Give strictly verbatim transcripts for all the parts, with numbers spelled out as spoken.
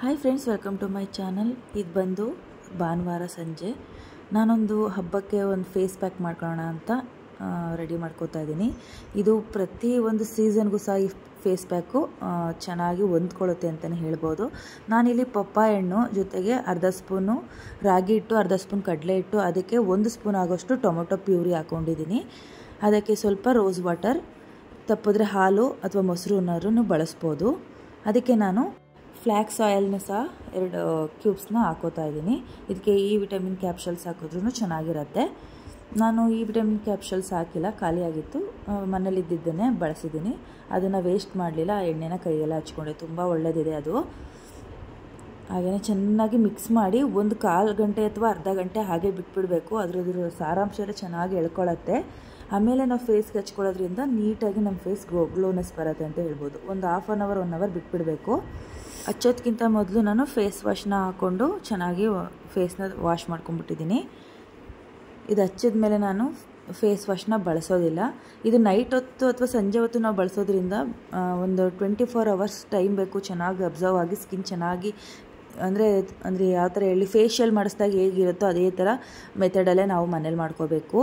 Hi friends, welcome to my channel. ಇದು ಬಂದು ಭಾನುವಾರ ಸಂಜೆ ನಾನೊಂದು ಹಬ್ಬಕ್ಕೆ ಒಂದು ಫೇಸ್ ಪ್ಯಾಕ್ ಮಾಡ್ಕೊಳ್ಳೋಣ ಅಂತ ರೆಡಿ ಮಾಡ್ಕೋತಾ ಇದ್ದೀನಿ. ಇದು ಪ್ರತಿ ಒಂದು ಸೀಸನ್ಗೂ ಸಹ ಈ ಫೇಸ್ ಪ್ಯಾಕು ಚೆನ್ನಾಗಿ ಹೊಂದ್ಕೊಳ್ಳುತ್ತೆ ಅಂತಲೇ ಹೇಳ್ಬೋದು. ನಾನಿಲ್ಲಿ ಪಪ್ಪಾಯ ಹಣ್ಣು ಜೊತೆಗೆ ಅರ್ಧ ಸ್ಪೂನು ರಾಗಿ ಹಿಟ್ಟು, ಅರ್ಧ ಸ್ಪೂನ್ ಕಡಲೆ ಹಿಟ್ಟು, ಅದಕ್ಕೆ ಒಂದು ಸ್ಪೂನ್ ಆಗೋಷ್ಟು ಟೊಮೊಟೊ ಪ್ಯೂರಿ ಹಾಕ್ಕೊಂಡಿದ್ದೀನಿ. ಅದಕ್ಕೆ ಸ್ವಲ್ಪ ರೋಸ್ ವಾಟರ್, ತಪ್ಪಿದ್ರೆ ಹಾಲು ಅಥವಾ ಮೊಸರನ್ನಾದ್ರೂ ಬಳಸ್ಬೋದು. ಅದಕ್ಕೆ ನಾನು ಫ್ಲ್ಯಾಕ್ಸ್ ಆಯಿಲ್ನ ಸಹ ಎರಡು ಕ್ಯೂಬ್ಸ್ನ ಹಾಕೋತಾ ಇದ್ದೀನಿ. ಇದಕ್ಕೆ ಈ ವಿಟಮಿನ್ ಕ್ಯಾಪ್ಸಲ್ಸ್ ಹಾಕಿದ್ರೂ ಚೆನ್ನಾಗಿರುತ್ತೆ. ನಾನು ಈ ವಿಟಮಿನ್ ಕ್ಯಾಪ್ಸಲ್ಸ್ ಹಾಕಿಲ್ಲ, ಖಾಲಿಯಾಗಿತ್ತು, ಮನೇಲಿದ್ದನ್ನೇ ಬಳಸಿದ್ದೀನಿ. ಅದನ್ನು ವೇಸ್ಟ್ ಮಾಡಲಿಲ್ಲ, ಆ ಎಣ್ಣೆನ ಕೈಯೆಲ್ಲ ಹಚ್ಕೊಂಡೆ. ತುಂಬ ಒಳ್ಳೆಯದಿದೆ ಅದು. ಹಾಗೆಯೇ ಚೆನ್ನಾಗಿ ಮಿಕ್ಸ್ ಮಾಡಿ ಒಂದು ಕಾಲು ಗಂಟೆ ಅಥವಾ ಅರ್ಧ ಗಂಟೆ ಹಾಗೆ ಬಿಟ್ಬಿಡಬೇಕು. ಅದರದ್ದು ಸಾರಾಂಶ ಎಲ್ಲ ಚೆನ್ನಾಗಿ ಎಳ್ಕೊಳ್ಳುತ್ತೆ. ಆಮೇಲೆ ನಾವು ಫೇಸ್ಗೆ ಹಚ್ಕೊಳ್ಳೋದ್ರಿಂದ ನೀಟಾಗಿ ನಮ್ಮ ಫೇಸ್ ಗ್ಲೋ ಗ್ಲೋನೆಸ್ ಬರುತ್ತೆ ಅಂತ ಹೇಳ್ಬೋದು. ಒಂದು half an hour one hour ಬಿಟ್ಬಿಡಬೇಕು. ಹಚ್ಚೋದಕ್ಕಿಂತ ಮೊದಲು ನಾನು ಫೇಸ್ ವಾಶ್ನ ಹಾಕ್ಕೊಂಡು ಚೆನ್ನಾಗಿ ಫೇಸ್ನ ವಾಶ್ ಮಾಡ್ಕೊಂಡ್ಬಿಟ್ಟಿದ್ದೀನಿ. ಇದು ಹಚ್ಚಿದ ಮೇಲೆ ನಾನು ಫೇಸ್ ವಾಶ್ನ ಬಳಸೋದಿಲ್ಲ. ಇದು ನೈಟ್ ಹೊತ್ತು ಅಥವಾ ಸಂಜೆ ಹೊತ್ತು ನಾವು ಬಳಸೋದ್ರಿಂದ ಒಂದು ಟ್ವೆಂಟಿ ಫೋರ್ ಅವರ್ಸ್ ಟೈಮ್ ಬೇಕು ಚೆನ್ನಾಗಿ ಅಬ್ಸರ್ವ್ ಆಗಿ ಸ್ಕಿನ್ ಚೆನ್ನಾಗಿ, ಅಂದರೆ ಅಂದರೆ ಯಾವ ಥರ ಹೇಳಿ, ಫೇಶಿಯಲ್ ಮಾಡಿಸಿದಾಗ ಹೇಗಿರುತ್ತೋ ಅದೇ ಥರ ಮೆಥಡಲ್ಲೇ ನಾವು ಮನೇಲಿ ಮಾಡ್ಕೋಬೇಕು.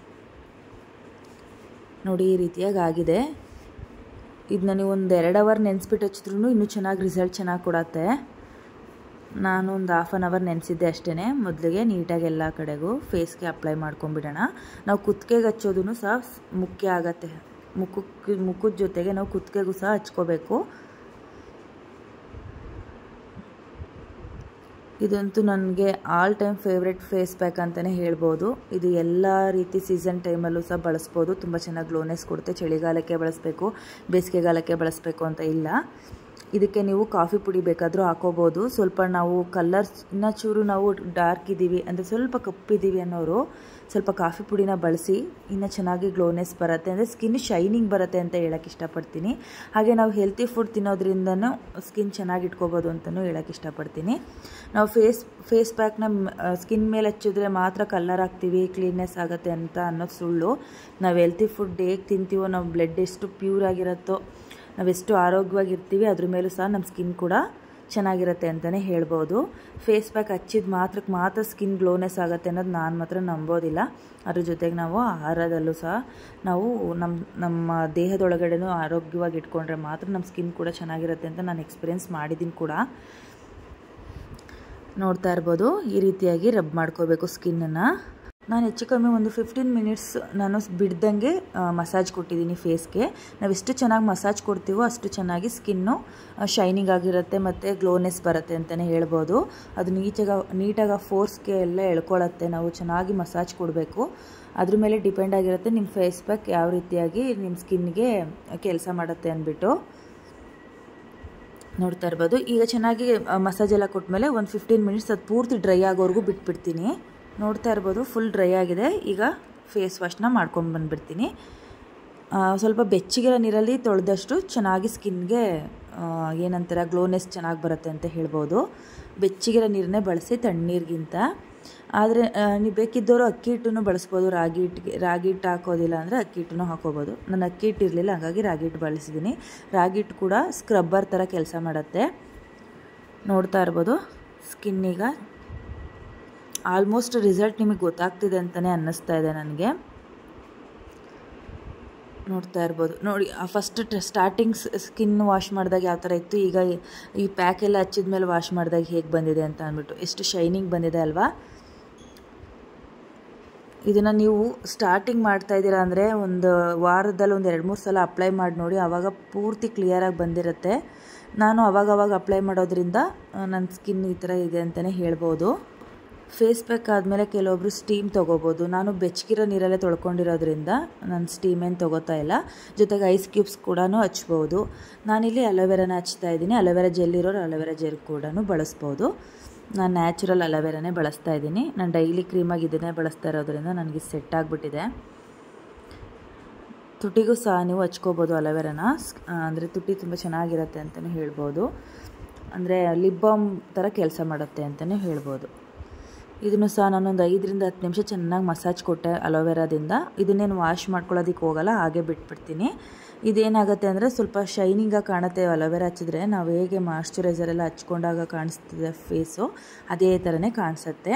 ನೋಡಿ, ಈ ರೀತಿಯಾಗಿ ಆಗಿದೆ. ಇದನ್ನ ನೀವು ಒಂದು ಎರಡು ಅವರ್ ನೆನೆಸ್ಬಿಟ್ಟು ಹಚ್ಚಿದ್ರೂ ಇನ್ನೂ ಚೆನ್ನಾಗಿ ರಿಸಲ್ಟ್ ಚೆನ್ನಾಗಿ ಕೊಡತ್ತೆ. ನಾನು ಒಂದು ಹಾಫ್ ಆನ್ ಅವರ್ ನೆನೆಸಿದ್ದೆ ಅಷ್ಟೇ. ಮೊದಲಿಗೆ ನೀಟಾಗಿ ಎಲ್ಲ ಕಡೆಗೂ ಫೇಸ್ಗೆ ಅಪ್ಲೈ ಮಾಡ್ಕೊಂಬಿಡೋಣ. ನಾವು ಕುತ್ತಿಗೆಗೆ ಹಚ್ಚೋದೂ ಸಹ ಮುಖ್ಯ ಆಗತ್ತೆ. ಮುಖಕ್ಕೆ ಮುಖದ ಜೊತೆಗೆ ನಾವು ಕುತ್ತಿಗೆಗೂ ಸಹ ಹಚ್ಕೋಬೇಕು. ಇದಂತೂ ನನಗೆ all time favourite face pack ಅಂತಲೇ ಹೇಳ್ಬೋದು. ಇದು ಎಲ್ಲ ರೀತಿ ಸೀಸನ್ ಟೈಮಲ್ಲೂ ಸಹ ಬಳಸ್ಬೋದು. ತುಂಬ ಚೆನ್ನಾಗಿ ಗ್ಲೋನೆಸ್ ಕೊಡುತ್ತೆ. ಚಳಿಗಾಲಕ್ಕೆ ಬಳಸಬೇಕು, ಬೇಸಿಗೆಗಾಲಕ್ಕೆ ಬಳಸಬೇಕು ಅಂತ ಇಲ್ಲ. ಇದಕ್ಕೆ ನೀವು ಕಾಫಿ ಪುಡಿ ಬೇಕಾದರೂ ಹಾಕೋಬೋದು. ಸ್ವಲ್ಪ ನಾವು ಕಲರ್ಸ್ ಇನ್ನೂ ಚೂರು ನಾವು ಡಾರ್ಕ್ ಇದ್ದೀವಿ ಅಂದರೆ ಸ್ವಲ್ಪ ಕಪ್ಪಿದ್ದೀವಿ ಅನ್ನೋರು ಸ್ವಲ್ಪ ಕಾಫಿ ಪುಡಿನ ಬಳಸಿ ಇನ್ನೂ ಚೆನ್ನಾಗಿ ಗ್ಲೋನೆಸ್ ಬರುತ್ತೆ, ಅಂದರೆ ಸ್ಕಿನ್ ಶೈನಿಂಗ್ ಬರುತ್ತೆ ಅಂತ ಹೇಳೋಕ್ಕೆ ಇಷ್ಟಪಡ್ತೀನಿ. ಹಾಗೆ ನಾವು ಹೆಲ್ತಿ ಫುಡ್ ತಿನ್ನೋದ್ರಿಂದನೂ ಸ್ಕಿನ್ ಚೆನ್ನಾಗಿ ಇಟ್ಕೋಬೋದು ಅಂತಲೂ ಹೇಳೋಕ್ಕೆ ಇಷ್ಟಪಡ್ತೀನಿ. ನಾವು ಫೇಸ್ ಫೇಸ್ ಪ್ಯಾಕ್ನ ಸ್ಕಿನ್ ಮೇಲೆ ಹಚ್ಚಿದ್ರೆ ಮಾತ್ರ ಕಲರ್ ಹಾಕ್ತೀವಿ, ಕ್ಲೀನ್ನೆಸ್ ಆಗುತ್ತೆ ಅಂತ ಅನ್ನೋದು ಸುಳ್ಳು. ನಾವು ಹೆಲ್ತಿ ಫುಡ್ ಹೇಗೆ ತಿಂತೀವೋ, ನಾವು ಬ್ಲಡ್ ಎಷ್ಟು ಪ್ಯೂರ್ ಆಗಿರುತ್ತೋ, ನಾವೆಷ್ಟು ಆರೋಗ್ಯವಾಗಿರ್ತೀವಿ, ಅದ್ರ ಮೇಲೂ ಸಹ ನಮ್ಮ ಸ್ಕಿನ್ ಕೂಡ ಚೆನ್ನಾಗಿರುತ್ತೆ ಅಂತಲೇ ಹೇಳ್ಬೋದು. ಫೇಸ್ ಪ್ಯಾಕ್ ಹಚ್ಚಿದ ಮಾತ್ರಕ್ಕೆ ಮಾತ್ರ ಸ್ಕಿನ್ ಗ್ಲೋನೆಸ್ ಆಗುತ್ತೆ ಅನ್ನೋದು ನಾನು ಮಾತ್ರ ನಂಬೋದಿಲ್ಲ. ಅದ್ರ ಜೊತೆಗೆ ನಾವು ಆಹಾರದಲ್ಲೂ ಸಹ ನಾವು ನಮ್ಮ ನಮ್ಮ ದೇಹದೊಳಗಡೆನೂ ಆರೋಗ್ಯವಾಗಿ ಇಟ್ಕೊಂಡ್ರೆ ಮಾತ್ರ ನಮ್ಮ ಸ್ಕಿನ್ ಕೂಡ ಚೆನ್ನಾಗಿರುತ್ತೆ ಅಂತ ನಾನು ಎಕ್ಸ್ಪೀರಿಯೆನ್ಸ್ ಮಾಡಿದ್ದೀನಿ ಕೂಡ. ನೋಡ್ತಾ ಇರ್ಬೋದು, ಈ ರೀತಿಯಾಗಿ ರಬ್ ಮಾಡ್ಕೋಬೇಕು ಸ್ಕಿನ್ನನ್ನು. ನಾನು ಹೆಚ್ಚು ಕಮ್ಮಿ ಒಂದು ಫಿಫ್ಟೀನ್ ಮಿನಿಟ್ಸ್ ನಾನು ಬಿಡ್ದಂಗೆ ಮಸಾಜ್ ಕೊಟ್ಟಿದ್ದೀನಿ ಫೇಸ್ಗೆ. ನಾವು ಎಷ್ಟು ಚೆನ್ನಾಗಿ ಮಸಾಜ್ ಕೊಡ್ತೀವೋ ಅಷ್ಟು ಚೆನ್ನಾಗಿ ಸ್ಕಿನ್ನು ಶೈನಿಂಗ್ ಆಗಿರುತ್ತೆ ಮತ್ತು ಗ್ಲೋನೆಸ್ ಬರುತ್ತೆ ಅಂತಲೇ ಹೇಳ್ಬೋದು. ಅದು ನೀಟಾಗಿ ನೀಟಾಗಿ ಆ ಫೋರ್ಸ್ಗೆ ಎಲ್ಲ ಎಳ್ಕೊಳ್ಳುತ್ತೆ. ನಾವು ಚೆನ್ನಾಗಿ ಮಸಾಜ್ ಕೊಡಬೇಕು. ಅದ್ರ ಮೇಲೆ ಡಿಪೆಂಡ್ ಆಗಿರುತ್ತೆ ನಿಮ್ಮ ಫೇಸ್ ಪ್ಯಾಕ್ ಯಾವ ರೀತಿಯಾಗಿ ನಿಮ್ಮ ಸ್ಕಿನ್ಗೆ ಕೆಲಸ ಮಾಡುತ್ತೆ ಅಂದ್ಬಿಟ್ಟು. ನೋಡ್ತಾ ಇರ್ಬೋದು, ಈಗ ಚೆನ್ನಾಗಿ ಮಸಾಜ್ ಎಲ್ಲ ಕೊಟ್ಟಮೇಲೆ ಒಂದು ಫಿಫ್ಟೀನ್ ಮಿನಿಟ್ಸ್ ಅದು ಪೂರ್ತಿ ಡ್ರೈ ಆಗೋವರೆಗೂ ಬಿಟ್ಬಿಡ್ತೀನಿ. ನೋಡ್ತಾ ಇರ್ಬೋದು, ಫುಲ್ ಡ್ರೈ ಆಗಿದೆ. ಈಗ ಫೇಸ್ ವಾಶ್ನ ಮಾಡ್ಕೊಂಡು ಬಂದುಬಿಡ್ತೀನಿ. ಸ್ವಲ್ಪ ಬೆಚ್ಚಗಿರೋ ನೀರಲ್ಲಿ ತೊಳೆದಷ್ಟು ಚೆನ್ನಾಗಿ ಸ್ಕಿನ್ಗೆ ಏನಂತಾರೆ ಗ್ಲೋನೆಸ್ ಚೆನ್ನಾಗಿ ಬರುತ್ತೆ ಅಂತ ಹೇಳ್ಬೋದು. ಬೆಚ್ಚಗಿರೋ ನೀರನ್ನೇ ಬಳಸಿ, ತಣ್ಣೀರಿಗಿಂತ. ಆದರೆ ನೀವು ಬೇಕಿದ್ದವರು ಅಕ್ಕಿ ಹಿಟ್ಟನ್ನು ಬಳಸ್ಬೋದು. ರಾಗಿ ಹಿಟ್ಟಿಗೆ ರಾಗಿ ಹಿಟ್ಟು ಹಾಕೋದಿಲ್ಲ ಅಂದರೆ ಅಕ್ಕಿ ಹಿಟ್ಟನ್ನು ಹಾಕೋಬೋದು. ನಾನು ಅಕ್ಕಿ ಹಿಟ್ಟು ಇರಲಿಲ್ಲ, ಹಾಗಾಗಿ ರಾಗಿ ಹಿಟ್ಟು ಬಳಸಿದ್ದೀನಿ. ರಾಗಿ ಹಿಟ್ಟು ಕೂಡ ಸ್ಕ್ರಬ್ಬರ್ ಥರ ಕೆಲಸ ಮಾಡುತ್ತೆ. ನೋಡ್ತಾ ಇರ್ಬೋದು, ಸ್ಕಿನ್ನೀಗ ಆಲ್ಮೋಸ್ಟ್ ರಿಸಲ್ಟ್ ನಿಮಗೆ ಗೊತ್ತಾಗ್ತಿದೆ ಅಂತಲೇ ಅನ್ನಿಸ್ತಾ ಇದೆ ನನಗೆ. ನೋಡ್ತಾ ಇರ್ಬೋದು, ನೋಡಿ ಫಸ್ಟ್ ಸ್ಟಾರ್ಟಿಂಗ್ ಸ್ಕಿನ್ ವಾಶ್ ಮಾಡಿದಾಗ ಯಾವ ಥರ ಇತ್ತು, ಈಗ ಈ ಪ್ಯಾಕ್ ಎಲ್ಲ ಹಚ್ಚಿದ ಮೇಲೆ ವಾಶ್ ಮಾಡಿದಾಗ ಹೇಗೆ ಬಂದಿದೆ ಅಂತ ಅಂದ್ಬಿಟ್ಟು ಎಷ್ಟು ಶೈನಿಂಗ್ ಬಂದಿದೆ ಅಲ್ವಾ. ಇದನ್ನು ನೀವು ಸ್ಟಾರ್ಟಿಂಗ್ ಮಾಡ್ತಾಯಿದ್ದೀರಾ ಅಂದರೆ ಒಂದು ವಾರದಲ್ಲಿ ಒಂದು ಎರಡು ಮೂರು ಸಲ ಅಪ್ಲೈ ಮಾಡಿ ನೋಡಿ, ಆವಾಗ ಪೂರ್ತಿ ಕ್ಲಿಯರಾಗಿ ಬಂದಿರುತ್ತೆ. ನಾನು ಅವಾಗವಾಗ ಅಪ್ಲೈ ಮಾಡೋದ್ರಿಂದ ನನ್ನ ಸ್ಕಿನ್ ಈ ಥರ ಇದೆ ಅಂತಲೇ ಹೇಳ್ಬೋದು. ಫೇಸ್ ಪ್ಯಾಕ್ ಆದಮೇಲೆ ಕೆಲವೊಬ್ಬರು ಸ್ಟೀಮ್ ತೊಗೋಬೋದು. ನಾನು ಬೆಚ್ಚಗಿರೋ ನೀರಲ್ಲೇ ತೊಳ್ಕೊಂಡಿರೋದ್ರಿಂದ ನಾನು ಸ್ಟೀಮ್ ಏನು ತೊಗೋತಾ ಇಲ್ಲ. ಜೊತೆಗೆ ಐಸ್ ಕ್ಯೂಬ್ಸ್ ಕೂಡ ಹಚ್ಬೋದು. ನಾನಿಲ್ಲಿ ಅಲೋವೆರಾನ ಹಚ್ತಾ ಇದ್ದೀನಿ. ಅಲೋವೆರಾ ಜೆಲ್ ಇರೋರು ಅಲೋವೆರಾ ಜೆಲ್ ಕೂಡ ಬಳಸ್ಬೋದು. ನಾನು ನ್ಯಾಚುರಲ್ ಅಲೋವೆರಾನೇ ಬಳಸ್ತಾ ಇದ್ದೀನಿ. ನಾನು ಡೈಲಿ ಕ್ರೀಮಾಗಿ ಇದನ್ನೇ ಬಳಸ್ತಾ ಇರೋದ್ರಿಂದ ನನಗೆ ಸೆಟ್ ಆಗಿಬಿಟ್ಟಿದೆ. ತುಟಿಗೂ ಸಹ ನೀವು ಹಚ್ಕೋಬೋದು ಅಲೋವೆರಾನ, ಅಂದರೆ ತುಟಿ ತುಂಬ ಚೆನ್ನಾಗಿರುತ್ತೆ ಅಂತಲೇ ಹೇಳ್ಬೋದು. ಅಂದರೆ ಲಿಪ್ ಬಾಮ್ ಥರ ಕೆಲಸ ಮಾಡುತ್ತೆ ಅಂತಲೇ ಹೇಳ್ಬೋದು. ಇದನ್ನು ಸಹ ನಾನೊಂದು ಐದರಿಂದ ಹತ್ತು ನಿಮಿಷ ಚೆನ್ನಾಗಿ ಮಸಾಜ್ ಕೊಟ್ಟೆ ಅಲೋವೆರಾದಿಂದ. ಇದನ್ನೇನು ವಾಶ್ ಮಾಡ್ಕೊಳ್ಳೋದಕ್ಕೆ ಹೋಗಲ್ಲ, ಹಾಗೆ ಬಿಟ್ಬಿಡ್ತೀನಿ. ಇದೇನಾಗುತ್ತೆ ಅಂದರೆ ಸ್ವಲ್ಪ ಶೈನಿಂಗಾಗಿ ಕಾಣುತ್ತೆ. ಅಲೋವೆರಾ ಹಚ್ಚಿದ್ರೆ ನಾವು ಹೇಗೆ ಮಾಯ್ಶ್ಚರೈಸರ್ ಎಲ್ಲ ಹಚ್ಕೊಂಡಾಗ ಕಾಣಿಸ್ತದೆ ಫೇಸು, ಅದೇ ಥರನೇ ಕಾಣಿಸುತ್ತೆ.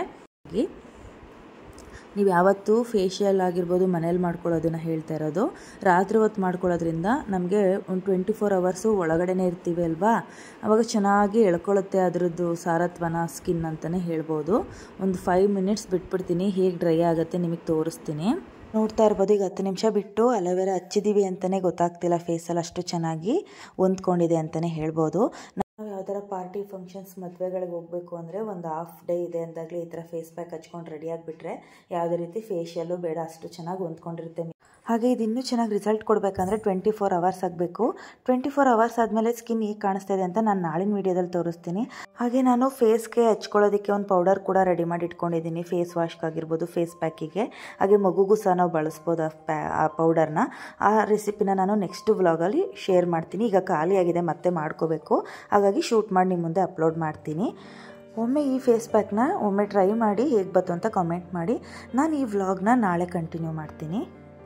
ನೀವು ಯಾವತ್ತೂ ಫೇಶಿಯಲ್ ಆಗಿರ್ಬೋದು ಮನೇಲಿ ಮಾಡ್ಕೊಳ್ಳೋದನ್ನು ಹೇಳ್ತಾ ಇರೋದು. ರಾತ್ರಿ ಹೊತ್ತು ಮಾಡ್ಕೊಳ್ಳೋದ್ರಿಂದ ನಮಗೆ ಒಂದು ಟ್ವೆಂಟಿ ಫೋರ್ ಅವರ್ಸು ಒಳಗಡೆನೇ ಇರ್ತೀವಿ ಅಲ್ವಾ, ಆವಾಗ ಚೆನ್ನಾಗಿ ಎಳ್ಕೊಳ್ಳುತ್ತೆ ಅದರದ್ದು ಸಾರತ್ವನ ಸ್ಕಿನ್ ಅಂತಲೇ ಹೇಳ್ಬೋದು. ಒಂದು ಫೈವ್ ಮಿನಿಟ್ಸ್ ಬಿಟ್ಬಿಡ್ತೀನಿ, ಹೇಗೆ ಡ್ರೈ ಆಗುತ್ತೆ ನಿಮಗೆ ತೋರಿಸ್ತೀನಿ. ನೋಡ್ತಾ ಇರ್ಬೋದು, ಈಗ ಹತ್ತು ನಿಮಿಷ ಬಿಟ್ಟು ಅಲೋವೆರಾ ಹಚ್ಚಿದ್ದೀವಿ ಅಂತಲೇ ಗೊತ್ತಾಗ್ತಿಲ್ಲ, ಫೇಸಲ್ಲಿ ಅಷ್ಟು ಚೆನ್ನಾಗಿ ಹೊಂದ್ಕೊಂಡಿದೆ ಅಂತಲೇ ಹೇಳ್ಬೋದು. ನಾವು ಯಾವ್ದಾರ ಪಾರ್ಟಿ ಫಂಕ್ಷನ್ಸ್ ಮದುವೆಗಳಿಗೆ ಹೋಗಬೇಕು ಅಂದರೆ ಒಂದು ಹಾಫ್ ಡೇ ಇದೆ ಅಂದಾಗಲೇ ಈ ಥರ ಫೇಸ್ ಪ್ಯಾಕ್ ಹಚ್ಕೊಂಡು ರೆಡಿ ಆಗಿಬಿಟ್ರೆ ಯಾವುದೇ ರೀತಿ ಫೇಶಿಯಲ್ಲು ಬೇಡ, ಅಷ್ಟು ಚೆನ್ನಾಗಿ ಹೊಂದ್ಕೊಂಡಿರುತ್ತೆ. ಹಾಗೆ ಇದು ಇನ್ನೂ ಚೆನ್ನಾಗಿ ರಿಸಲ್ಟ್ ಕೊಡಬೇಕಂದ್ರೆ ಟ್ವೆಂಟಿ ಫೋರ್ ಅವರ್ಸ್ ಆಗಬೇಕು. ಟ್ವೆಂಟಿ ಫೋರ್ ಅವರ್ಸ್ ಆದಮೇಲೆ ಸ್ಕಿನ್ ಹೇಗೆ ಕಾಣಿಸ್ತಾ ಇದೆ ಅಂತ ನಾನು ನಾಳಿನ ವೀಡಿಯೋದಲ್ಲಿ ತೋರಿಸ್ತೀನಿ. ಹಾಗೆ ನಾನು ಫೇಸ್ಗೆ ಹಚ್ಕೊಳ್ಳೋದಕ್ಕೆ ಒಂದು ಪೌಡರ್ ಕೂಡ ರೆಡಿ ಮಾಡಿ ಇಟ್ಕೊಂಡಿದ್ದೀನಿ, ಫೇಸ್ ವಾಶ್ಗಾಗಿರ್ಬೋದು ಫೇಸ್ ಪ್ಯಾಕಿಗೆ. ಹಾಗೆ ಮಗುಗೂ ಸಹ ನಾವು ಬಳಸ್ಬೋದು ಆ ಪ್ಯಾ ಆ ಪೌಡರ್ನ. ಆ ರೆಸಿಪಿನ ನಾನು ನೆಕ್ಸ್ಟ್ ವ್ಲಾಗಲ್ಲಿ ಶೇರ್ ಮಾಡ್ತೀನಿ. ಈಗ ಖಾಲಿಯಾಗಿದೆ, ಮತ್ತೆ ಮಾಡ್ಕೋಬೇಕು, ಹಾಗಾಗಿ ಶೂಟ್ ಮಾಡಿ ನಿಮ್ಮ ಮುಂದೆ ಅಪ್ಲೋಡ್ ಮಾಡ್ತೀನಿ. ಒಮ್ಮೆ ಈ ಫೇಸ್ ಪ್ಯಾಕ್ನ ಒಮ್ಮೆ ಟ್ರೈ ಮಾಡಿ ಹೇಗೆ ಬಂತು ಅಂತ ಕಾಮೆಂಟ್ ಮಾಡಿ. ನಾನು ಈ ವ್ಲಾಗ್ನ ನಾಳೆ ಕಂಟಿನ್ಯೂ ಮಾಡ್ತೀನಿ.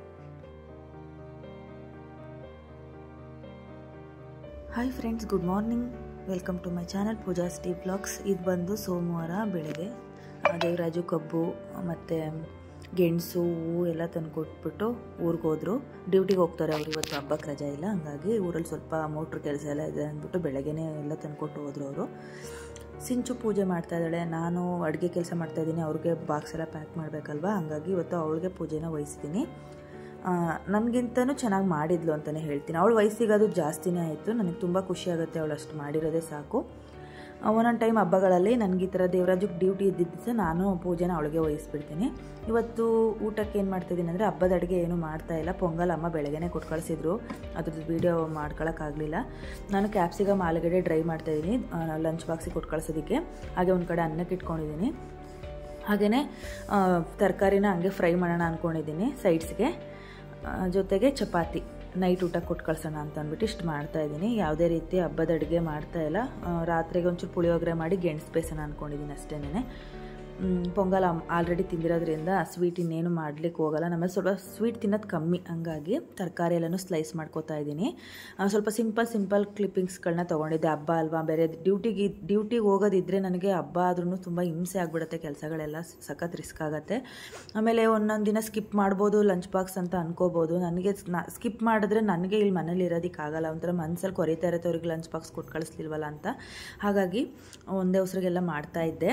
Hi friends, good morning, welcome to my channel Pooja's T vlogs. ಇದು ಬಂದು ಸೋಮವಾರ ಬೆಳಗ್ಗೆ ದೇವರಾಜು ಕಬ್ಬು ಮತ್ತು ಗೆಣಸು ಹೂವು ಎಲ್ಲ ತಂದು ಕೊಟ್ಬಿಟ್ಟು ಊರಿಗೆ ಹೋದರು. ಡ್ಯೂಟಿಗೆ ಹೋಗ್ತಾರೆ ಅವರು, ಇವತ್ತು ಹಬ್ಬಕ್ಕೆ ರಜೆ ಇಲ್ಲ, ಹಂಗಾಗಿ ಊರಲ್ಲಿ ಸ್ವಲ್ಪ ಮೋಟ್ರ್ ಕೆಲಸ ಎಲ್ಲ ಇದೆ ಅಂದ್ಬಿಟ್ಟು ಬೆಳಗ್ಗೆನೇ ಎಲ್ಲ ತಂದುಕೊಟ್ಟು ಹೋದರು ಅವರು. ಸಿಂಚು ಪೂಜೆ ಮಾಡ್ತಾ ಇದ್ದಾಳೆ, ನಾನು ಅಡುಗೆ ಕೆಲಸ ಮಾಡ್ತಾಯಿದ್ದೀನಿ, ಅವ್ರಿಗೆ ಬಾಕ್ಸ್ ಎಲ್ಲ ಪ್ಯಾಕ್ ಮಾಡಬೇಕಲ್ವ, ಹಂಗಾಗಿ ಇವತ್ತು ಅವಳಿಗೆ ಪೂಜೆನ ವಹಿಸ್ತೀನಿ. ನನಗಿಂತನೂ ಚೆನ್ನಾಗಿ ಮಾಡಿದ್ಲು ಅಂತಲೇ ಹೇಳ್ತೀನಿ. ಅವಳು ವಯಸ್ಸಿಗೆ ಅದು ಜಾಸ್ತಿನೇ ಆಯಿತು, ನನಗೆ ತುಂಬ ಖುಷಿಯಾಗುತ್ತೆ ಅವಳು ಅಷ್ಟು ಮಾಡಿರೋದೇ ಸಾಕು. ಒಂದೊಂದು ಟೈಮ್ ಹಬ್ಬಗಳಲ್ಲಿ ನನಗೆ ಈ ಥರ ದೇವರಾಜಕ್ಕೆ ಡ್ಯೂಟಿ ಇದ್ದಿದ್ದ ನಾನು ಪೂಜೆನ ಅವಳಿಗೆ ವಹಿಸ್ಬಿಡ್ತೀನಿ. ಇವತ್ತು ಊಟಕ್ಕೆ ಏನು ಮಾಡ್ತಾಯಿದ್ದೀನಿ ಅಂದರೆ ಹಬ್ಬದ ಅಡುಗೆ ಏನೂ ಮಾಡ್ತಾಯಿಲ್ಲ. ಪೊಂಗಲ್ ಅಮ್ಮ ಬೆಳಗ್ಗೆನೇ ಕೊಟ್ಟು ಕಳಿಸಿದ್ರು, ಅದ್ರದ್ದು ವೀಡಿಯೋ ಮಾಡ್ಕೊಳಕ್ಕಾಗಲಿಲ್ಲ. ನಾನು ಕ್ಯಾಪ್ಸಿಕಮ್ ಆಲೂಗಡ್ಡೆ ಡ್ರೈ ಮಾಡ್ತಾಯಿದ್ದೀನಿ ಲಂಚ್ ಬಾಕ್ಸಿಗೆ ಕೊಟ್ಟು ಕಳಿಸೋದಕ್ಕೆ. ಹಾಗೆ ಒಂದು ಕಡೆ ಅನ್ನಕ್ಕೆ ಇಟ್ಕೊಂಡಿದ್ದೀನಿ. ಹಾಗೆಯೇ ತರಕಾರಿನ ಹಂಗೆ ಫ್ರೈ ಮಾಡೋಣ ಅಂದ್ಕೊಂಡಿದ್ದೀನಿ ಸೈಡ್ಸ್ಗೆ, ಜೊತೆಗೆ ಚಪಾತಿ ನೈಟ್ ಊಟ ಕೊಟ್ಟು ಕಳ್ಸೋಣ ಅಂತ ಅಂದ್ಬಿಟ್ಟು ಇಷ್ಟು ಮಾಡ್ತಾಯಿದ್ದೀನಿ. ಯಾವುದೇ ರೀತಿ ಹಬ್ಬದ ಅಡುಗೆ ಮಾಡ್ತಾಯಿಲ್ಲ. ರಾತ್ರಿಗೆ ಒಂಚೂರು ಪುಳಿಯೋಗರೆ ಮಾಡಿ ಗೆಣಸು ಬೇಯಿಸೋಣ ಅಂದ್ಕೊಂಡಿದ್ದೀನಿ ಅಷ್ಟೇನೆ. ಪೊಂಗಲ್ ಆಲ್ರೆಡಿ ತಿಂದಿರೋದ್ರಿಂದ ಸ್ವೀಟ್ ಇನ್ನೇನು ಮಾಡ್ಲಿಕ್ಕೆ ಹೋಗಲ್ಲ. ನಮ್ಮಲ್ಲಿ ಸ್ವಲ್ಪ ಸ್ವೀಟ್ ತಿನ್ನೋದು ಕಮ್ಮಿ, ಹಂಗಾಗಿ ತರಕಾರಿ ಎಲ್ಲನೂ ಸ್ಲೈಸ್ ಮಾಡ್ಕೋತಾ ಇದ್ದೀನಿ. ಸ್ವಲ್ಪ ಸಿಂಪಲ್ ಸಿಂಪಲ್ ಕ್ಲಿಪ್ಪಿಂಗ್ಸ್ಗಳನ್ನ ತೊಗೊಂಡಿದ್ದೆ. ಹಬ್ಬ ಅಲ್ವಾ, ಬೇರೆ ಡ್ಯೂಟಿಗೆ ಡ್ಯೂಟಿಗೆ ಹೋಗೋದಿದ್ದರೆ ನನಗೆ ಹಬ್ಬ ಆದ್ರೂ ತುಂಬ ಹಿಂಸೆ ಆಗಿಬಿಡುತ್ತೆ, ಕೆಲಸಗಳೆಲ್ಲ ಸಖತ್ ರಿಸ್ಕ್ ಆಗುತ್ತೆ. ಆಮೇಲೆ ಒಂದೊಂದು ದಿನ ಸ್ಕಿಪ್ ಮಾಡ್ಬೋದು ಲಂಚ್ ಬಾಕ್ಸ್ ಅಂತ ಅನ್ಕೋಬೋದು. ನನಗೆ ಸ್ಕಿಪ್ ಮಾಡಿದ್ರೆ ನನಗೆ ಇಲ್ಲಿ ಮನೇಲಿ ಇರೋದಕ್ಕಾಗಲ್ಲ, ಒಂಥರ ಮನಸ್ಸಲ್ಲಿ ಕೊರಿತಾ ಇರುತ್ತೆ ಅವ್ರಿಗೆ ಲಂಚ್ ಬಾಕ್ಸ್ ಕೊಟ್ಟು ಕಳಿಸ್ಲಿಲ್ವಲ್ಲ ಅಂತ. ಹಾಗಾಗಿ ಒಂದೇ ಉಸಿರಿಗೆಲ್ಲ ಮಾಡ್ತಾಯಿದ್ದೆ.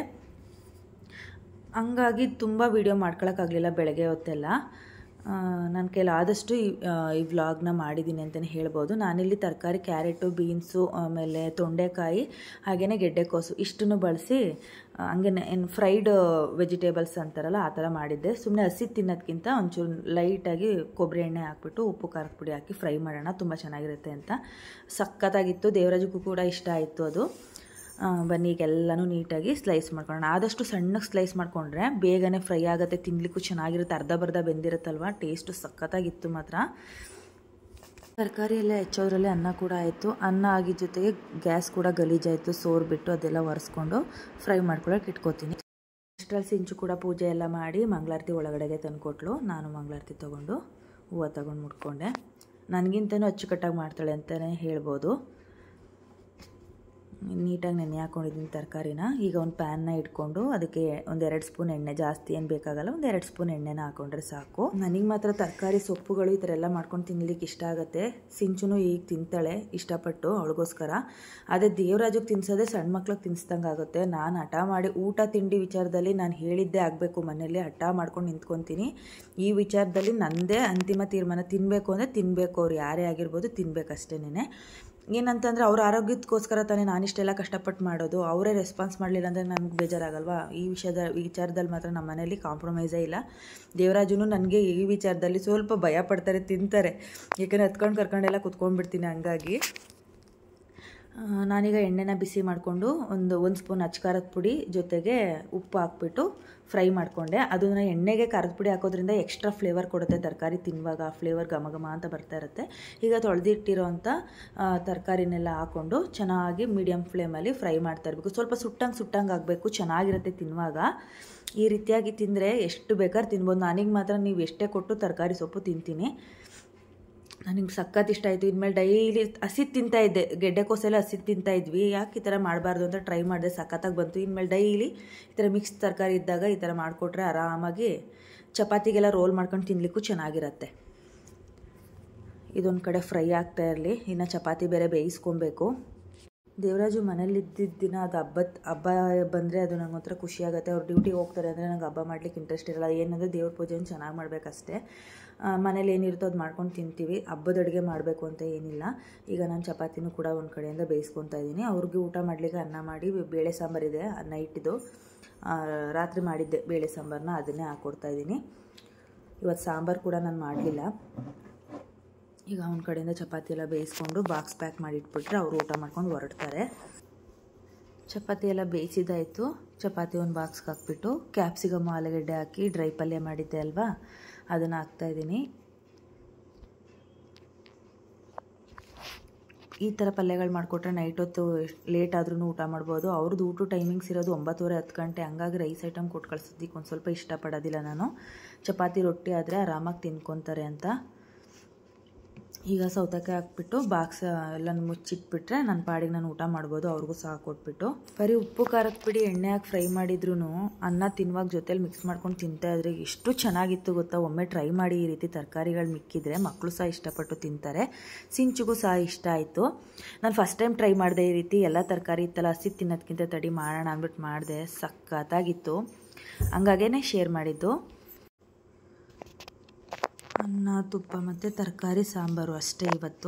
ಹಂಗಾಗಿ ತುಂಬ ವೀಡಿಯೋ ಮಾಡ್ಕೊಳಕ್ಕಾಗಲಿಲ್ಲ ಬೆಳಗ್ಗೆ ಹೊತ್ತೆಲ್ಲ. ನನ್ನ ಕೈಲಿ ಆದಷ್ಟು ಈ ಈ ವ್ಲಾಗ್ನ ಮಾಡಿದ್ದೀನಿ ಅಂತಲೇ ಹೇಳ್ಬೋದು. ನಾನಿಲ್ಲಿ ತರಕಾರಿ ಕ್ಯಾರೆಟು, ಬೀನ್ಸು, ಆಮೇಲೆ ತೊಂಡೆಕಾಯಿ, ಹಾಗೆಯೇ ಗೆಡ್ಡೆಕೋಸು ಇಷ್ಟನ್ನು ಬಳಸಿ ಹಂಗೆ ಏನು ಫ್ರೈಡ್ ವೆಜಿಟೇಬಲ್ಸ್ ಅಂತಾರಲ್ಲ ಆ ಥರ ಮಾಡಿದ್ದೆ. ಸುಮ್ಮನೆ ಹಸಿ ತಿನ್ನೋದಕ್ಕಿಂತ ಒಂಚೂರು ಲೈಟಾಗಿ ಕೊಬ್ಬರಿ ಎಣ್ಣೆ ಹಾಕ್ಬಿಟ್ಟು ಉಪ್ಪು ಖಾರದ ಪುಡಿ ಹಾಕಿ ಫ್ರೈ ಮಾಡೋಣ, ತುಂಬ ಚೆನ್ನಾಗಿರುತ್ತೆ ಅಂತ. ಸಖತ್ತಾಗಿತ್ತು, ದೇವರಾಜಕ್ಕೂ ಕೂಡ ಇಷ್ಟ ಆಯಿತು ಅದು. ಬನ್ನಿ ಈಗ ಎಲ್ಲನೂ ನೀಟಾಗಿ ಸ್ಲೈಸ್ ಮಾಡ್ಕೊಳ್ಳೋಣ. ಆದಷ್ಟು ಸಣ್ಣಗೆ ಸ್ಲೈಸ್ ಮಾಡಿಕೊಂಡ್ರೆ ಬೇಗನೆ ಫ್ರೈ ಆಗುತ್ತೆ, ತಿನ್ನಲಿಕ್ಕೂ ಚೆನ್ನಾಗಿರುತ್ತೆ. ಅರ್ಧ ಬರ್ಧ ಬೆಂದಿರುತ್ತಲ್ವ, ಟೇಸ್ಟು ಸಖತ್ತಾಗಿತ್ತು ಮಾತ್ರ. ತರಕಾರಿ ಎಲ್ಲ ಹೆಚ್ಚೋದ್ರಲ್ಲೇ ಅನ್ನ ಕೂಡ ಆಯಿತು. ಅನ್ನ ಆಗಿದ್ದ ಜೊತೆಗೆ ಗ್ಯಾಸ್ ಕೂಡ ಗಲೀಜಾಯಿತು, ಸೋರ್ಬಿಟ್ಟು ಅದೆಲ್ಲ ಒರೆಸ್ಕೊಂಡು ಫ್ರೈ ಮಾಡ್ಕೊಳ್ಳೋಕೆ ಇಟ್ಕೋತೀನಿ. ಅಷ್ಟರಲ್ಲಿ ಸಿಂಚು ಕೂಡ ಪೂಜೆ ಎಲ್ಲ ಮಾಡಿ ಮಂಗಳಾರತಿ ಒಳಗಡೆಗೆ ತಂದುಕೊಟ್ಲು. ನಾನು ಮಂಗಳಾರತಿ ತೊಗೊಂಡು ಹೂವು ತೊಗೊಂಡು ಮುಟ್ಕೊಂಡೆ. ನನಗಿಂತನೂ ಅಚ್ಚುಕಟ್ಟಾಗಿ ಮಾಡ್ತಾಳೆ ಅಂತಲೇ ಹೇಳ್ಬೋದು. ನೀಟಾಗಿ ನೆನೆ ಹಾಕ್ಕೊಂಡಿದ್ದೀನಿ ತರಕಾರಿನ. ಈಗ ಒಂದು ಪ್ಯಾನ್ನ ಇಟ್ಕೊಂಡು ಅದಕ್ಕೆ ಒಂದೆರಡು ಸ್ಪೂನ್ ಎಣ್ಣೆ, ಜಾಸ್ತಿ ಏನು ಬೇಕಾಗಲ್ಲ, ಒಂದೆರಡು ಸ್ಪೂನ್ ಎಣ್ಣೆನ ಹಾಕೊಂಡ್ರೆ ಸಾಕು. ನನಗೆ ಮಾತ್ರ ತರಕಾರಿ ಸೊಪ್ಪುಗಳು ಈ ಥರ ಎಲ್ಲ ಮಾಡ್ಕೊಂಡು ತಿನ್ಲಿಕ್ಕೆ ಇಷ್ಟ ಆಗುತ್ತೆ. ಸಿಂಚುನು ಈಗ ತಿಂತಾಳೆ ಇಷ್ಟಪಟ್ಟು, ಅವಳಿಗೋಸ್ಕರ. ಅದೇ ದೇವರಾಜಕ್ಕೆ ತಿನ್ಸೋದೇ ಸಣ್ಣ ಮಕ್ಳಿಗೆ ತಿನ್ಸ್ದಂಗೆ ಆಗುತ್ತೆ. ನಾನು ಹಠ ಮಾಡಿ ಊಟ ತಿಂಡಿ ವಿಚಾರದಲ್ಲಿ ನಾನು ಹೇಳಿದ್ದೇ ಆಗಬೇಕು, ಮನೇಲಿ ಹಠ ಮಾಡ್ಕೊಂಡು ನಿಂತ್ಕೊತೀನಿ. ಈ ವಿಚಾರದಲ್ಲಿ ನನ್ನದೇ ಅಂತಿಮ ತೀರ್ಮಾನ. ತಿನ್ನಬೇಕು ಅಂದರೆ ತಿನ್ನಬೇಕು, ಅವ್ರು ಯಾರೇ ಆಗಿರ್ಬೋದು ತಿನ್ನಬೇಕಷ್ಟೇನೆ. ಏನಂತಂದರೆ ಅವ್ರ ಆರೋಗ್ಯಕ್ಕೋಸ್ಕರ ತಾನೇ ನಾನಿಷ್ಟೆಲ್ಲ ಕಷ್ಟಪಟ್ಟು ಮಾಡೋದು. ಅವರೇ ರೆಸ್ಪಾನ್ಸ್ ಮಾಡಲಿಲ್ಲ ಅಂದರೆ ನಮ್ಗೆ ಬೇಜಾರಾಗಲ್ವಾ. ಈ ವಿಷಯದ ವಿಚಾರದಲ್ಲಿ ಮಾತ್ರ ನಮ್ಮ ಮನೇಲಿ ಕಾಂಪ್ರಮೈಸೇ ಇಲ್ಲ. ದೇವರಾಜುನು ನನಗೆ ಈ ವಿಚಾರದಲ್ಲಿ ಸ್ವಲ್ಪ ಭಯ ಪಡ್ತಾರೆ, ತಿಂತಾರೆ, ಏಕೆಂದರೆ ಹತ್ಕೊಂಡು ಕರ್ಕೊಂಡೆಲ್ಲ ಕುತ್ಕೊಂಡ್ಬಿಡ್ತೀನಿ. ಹಂಗಾಗಿ ನಾನೀಗ ಎಣ್ಣೆನ ಬಿಸಿ ಮಾಡಿಕೊಂಡು ಒಂದು ಒಂದು ಸ್ಪೂನ್ ಅಚ್ಚ ಖಾರದ ಪುಡಿ ಜೊತೆಗೆ ಉಪ್ಪು ಹಾಕ್ಬಿಟ್ಟು ಫ್ರೈ ಮಾಡಿಕೊಂಡೆ. ಅದನ್ನು ಎಣ್ಣೆಗೆ ಖಾರದ ಪುಡಿ ಹಾಕೋದ್ರಿಂದ ಎಕ್ಸ್ಟ್ರಾ ಫ್ಲೇವರ್ ಕೊಡುತ್ತೆ ತರಕಾರಿ ತಿನ್ನುವಾಗ. ಆ ಫ್ಲೇವರ್ ಘಮ ಘಮ ಅಂತ ಬರ್ತಾ ಇರುತ್ತೆ. ಈಗ ತೊಳೆದಿಟ್ಟಿರೋ ಅಂಥ ತರಕಾರಿನೆಲ್ಲ ಹಾಕ್ಕೊಂಡು ಚೆನ್ನಾಗಿ ಮೀಡಿಯಮ್ ಫ್ಲೇಮಲ್ಲಿ ಫ್ರೈ ಮಾಡ್ತಾ ಇರಬೇಕು. ಸ್ವಲ್ಪ ಸುಟ್ಟಂಗೆ ಸುಟ್ಟಂಗೆ ಆಗಬೇಕು, ಚೆನ್ನಾಗಿರುತ್ತೆ ತಿನ್ನುವಾಗ. ಈ ರೀತಿಯಾಗಿ ತಿಂದರೆ ಎಷ್ಟು ಬೇಕಾದ್ರೆ ತಿನ್ಬೋದು. ನನಗೆ ಮಾತ್ರ ನೀವು ಎಷ್ಟೇ ಕೊಟ್ಟು ತರಕಾರಿ ಸೊಪ್ಪು ತಿಂತೀನಿ. ನನಗೆ ಸಖತ್ ಇಷ್ಟ ಆಯಿತು. ಇನ್ಮೇಲೆ ಡೈಲಿ ಹಸಿದು ತಿಂತಾಯಿದ್ದೆ, ಗೆಡ್ಡೆಕೋಸೆಲ್ಲ ಹಸಿದು ತಿಂತಾಯಿದ್ವಿ. ಯಾಕೆ ಈ ಥರ ಮಾಡಬಾರ್ದು ಅಂತ ಟ್ರೈ ಮಾಡಿದೆ, ಸಖತ್ತಾಗಿ ಬಂತು. ಇನ್ಮೇಲೆ ಡೈಲಿ ಈ ಥರ ಮಿಕ್ಸ್ ತರಕಾರಿ ಇದ್ದಾಗ ಈ ಥರ ಮಾಡಿಕೊಟ್ರೆ ಆರಾಮಾಗಿ ಚಪಾತಿಗೆಲ್ಲ ರೋಲ್ ಮಾಡ್ಕೊಂಡು ತಿನ್ನಲಿಕ್ಕೂ ಚೆನ್ನಾಗಿರುತ್ತೆ. ಇದೊಂದು ಕಡೆ ಫ್ರೈ ಆಗ್ತಾ ಇರಲಿ, ಇನ್ನು ಚಪಾತಿ ಬೇರೆ ಬೇಯಿಸ್ಕೊಬೇಕು. ದೇವರಾಜು ಮನೇಲಿ ಇದ್ದಿದ್ದ ದಿನ ಅದು ಹಬ್ಬದ ಹಬ್ಬ ಬಂದರೆ ಅದು ನಂಗೆ ಒಂಥರ ಖುಷಿಯಾಗುತ್ತೆ. ಅವ್ರು ಡ್ಯೂಟಿಗೆ ಹೋಗ್ತಾರೆ ಅಂದರೆ ನಂಗೆ ಹಬ್ಬ ಮಾಡ್ಲಿಕ್ಕೆ ಇಂಟ್ರೆಸ್ಟ್ ಇರಲ್ಲ. ಏನಂದರೆ ದೇವ್ರ ಪೂಜೆಯನ್ನು ಚೆನ್ನಾಗಿ ಮಾಡಬೇಕಷ್ಟೇ. ಮನೇಲಿ ಏನಿರುತ್ತೋ ಅದು ಮಾಡ್ಕೊಂಡು ತಿಂತೀವಿ. ಹಬ್ಬದ ಅಡುಗೆ ಮಾಡಬೇಕು ಅಂತ ಏನಿಲ್ಲ. ಈಗ ನಾನು ಚಪಾತಿನೂ ಕೂಡ ಒಂದು ಕಡೆಯಿಂದ ಬೇಯಿಸ್ಕೊತಾ ಇದ್ದೀನಿ. ಅವ್ರಿಗೆ ಊಟ ಮಾಡಲಿಕ್ಕೆ ಅನ್ನ ಮಾಡಿ ಬೇಳೆ ಸಾಂಬಾರಿದೆ ನೈಟಿದು, ರಾತ್ರಿ ಮಾಡಿದ್ದೆ ಬೇಳೆ ಸಾಂಬಾರನ್ನ, ಅದನ್ನೇ ಹಾಕ್ಕೊಡ್ತಾಯಿದ್ದೀನಿ. ಇವತ್ತು ಸಾಂಬಾರು ಕೂಡ ನಾನು ಮಾಡಲಿಲ್ಲ. ಈಗ ಒಂದು ಕಡೆಯಿಂದ ಚಪಾತಿ ಎಲ್ಲ ಬೇಯಿಸ್ಕೊಂಡು ಬಾಕ್ಸ್ ಪ್ಯಾಕ್ ಮಾಡಿ ಇಟ್ಬಿಟ್ರೆ ಅವರು ಊಟ ಮಾಡ್ಕೊಂಡು ಹೊರಡ್ತಾರೆ. ಚಪಾತಿ ಎಲ್ಲ ಬೇಯಿಸಿದಾಯಿತು. ಚಪಾತಿ ಒಂದು ಬಾಕ್ಸ್ಗೆ ಹಾಕ್ಬಿಟ್ಟು ಕ್ಯಾಪ್ಸಿಕಮ್ ಆಲೂಗಡ್ಡೆ ಹಾಕಿ ಡ್ರೈ ಪಲ್ಯ ಮಾಡಿದ್ದೆ ಅಲ್ವಾ, ಅದನ್ನು ಹಾಕ್ತಾಯಿದ್ದೀನಿ. ಈ ಥರ ಪಲ್ಯಗಳು ಮಾಡಿಕೊಟ್ರೆ ನೈಟ್ ಹೊತ್ತು ಲೇಟ್ ಆದ್ರೂ ಊಟ ಮಾಡ್ಬೋದು. ಅವ್ರದ್ದು ಊಟ ಟೈಮಿಂಗ್ಸ್ ಇರೋದು ಒಂಬತ್ತುವರೆ ಹತ್ತು ಗಂಟೆ. ಹಂಗಾಗಿ ರೈಸ್ ಐಟಮ್ ಕೊಟ್ಟು ಕಳ್ಸೋದಕ್ಕೆ ಒಂದು ಸ್ವಲ್ಪ ಇಷ್ಟಪಡೋದಿಲ್ಲ ನಾನು. ಚಪಾತಿ ರೊಟ್ಟಿ ಆದರೆ ಆರಾಮಾಗಿ ತಿನ್ಕೊತಾರೆ ಅಂತ. ಈಗ ಸೌತೆಕಾಯಿ ಹಾಕ್ಬಿಟ್ಟು ಬಾಕ್ಸ್ ಎಲ್ಲ ಮುಚ್ಚಿಟ್ಬಿಟ್ರೆ ನನ್ನ ಪಾಡಿಗೆ ನಾನು ಊಟ ಮಾಡ್ಬೋದು. ಅವ್ರಿಗೂ ಸಹ ಕೊಟ್ಬಿಟ್ಟು ಬರೀ ಉಪ್ಪು ಖಾರದ ಪುಡಿ ಎಣ್ಣೆ ಹಾಕಿ ಫ್ರೈ ಮಾಡಿದ್ರೂ ಅನ್ನ ತಿನ್ನುವಾಗ ಜೊತೆಲಿ ಮಿಕ್ಸ್ ಮಾಡ್ಕೊಂಡು ತಿಂತಾಯಿದ್ರೆ ಎಷ್ಟು ಚೆನ್ನಾಗಿತ್ತು ಗೊತ್ತಾ. ಒಮ್ಮೆ ಟ್ರೈ ಮಾಡಿ, ಈ ರೀತಿ ತರಕಾರಿಗಳು ಮಿಕ್ಕಿದ್ರೆ ಮಕ್ಕಳು ಸಹ ಇಷ್ಟಪಟ್ಟು ತಿಂತಾರೆ. ಸಿಂಚುಗೂ ಸಹ ಇಷ್ಟ ಆಯಿತು. ನಾನು ಫಸ್ಟ್ ಟೈಮ್ ಟ್ರೈ ಮಾಡಿದೆ ಈ ರೀತಿ. ಎಲ್ಲ ತರಕಾರಿ ಇತ್ತಲ್ಲ, ಹಸಿ ತಿನ್ನೋದಕ್ಕಿಂತ ತಡಿ ಮಾಡೋಣ ಅಂದ್ಬಿಟ್ಟು ಮಾಡಿದೆ. ಸಖತ್ತಾಗಿತ್ತು, ಹಂಗಾಗೇ ಶೇರ್ ಮಾಡಿದ್ದು. ಅನ್ನ, ತುಪ್ಪ ಮತ್ತು ತರಕಾರಿ ಸಾಂಬಾರು ಅಷ್ಟೇ ಇವತ್ತು.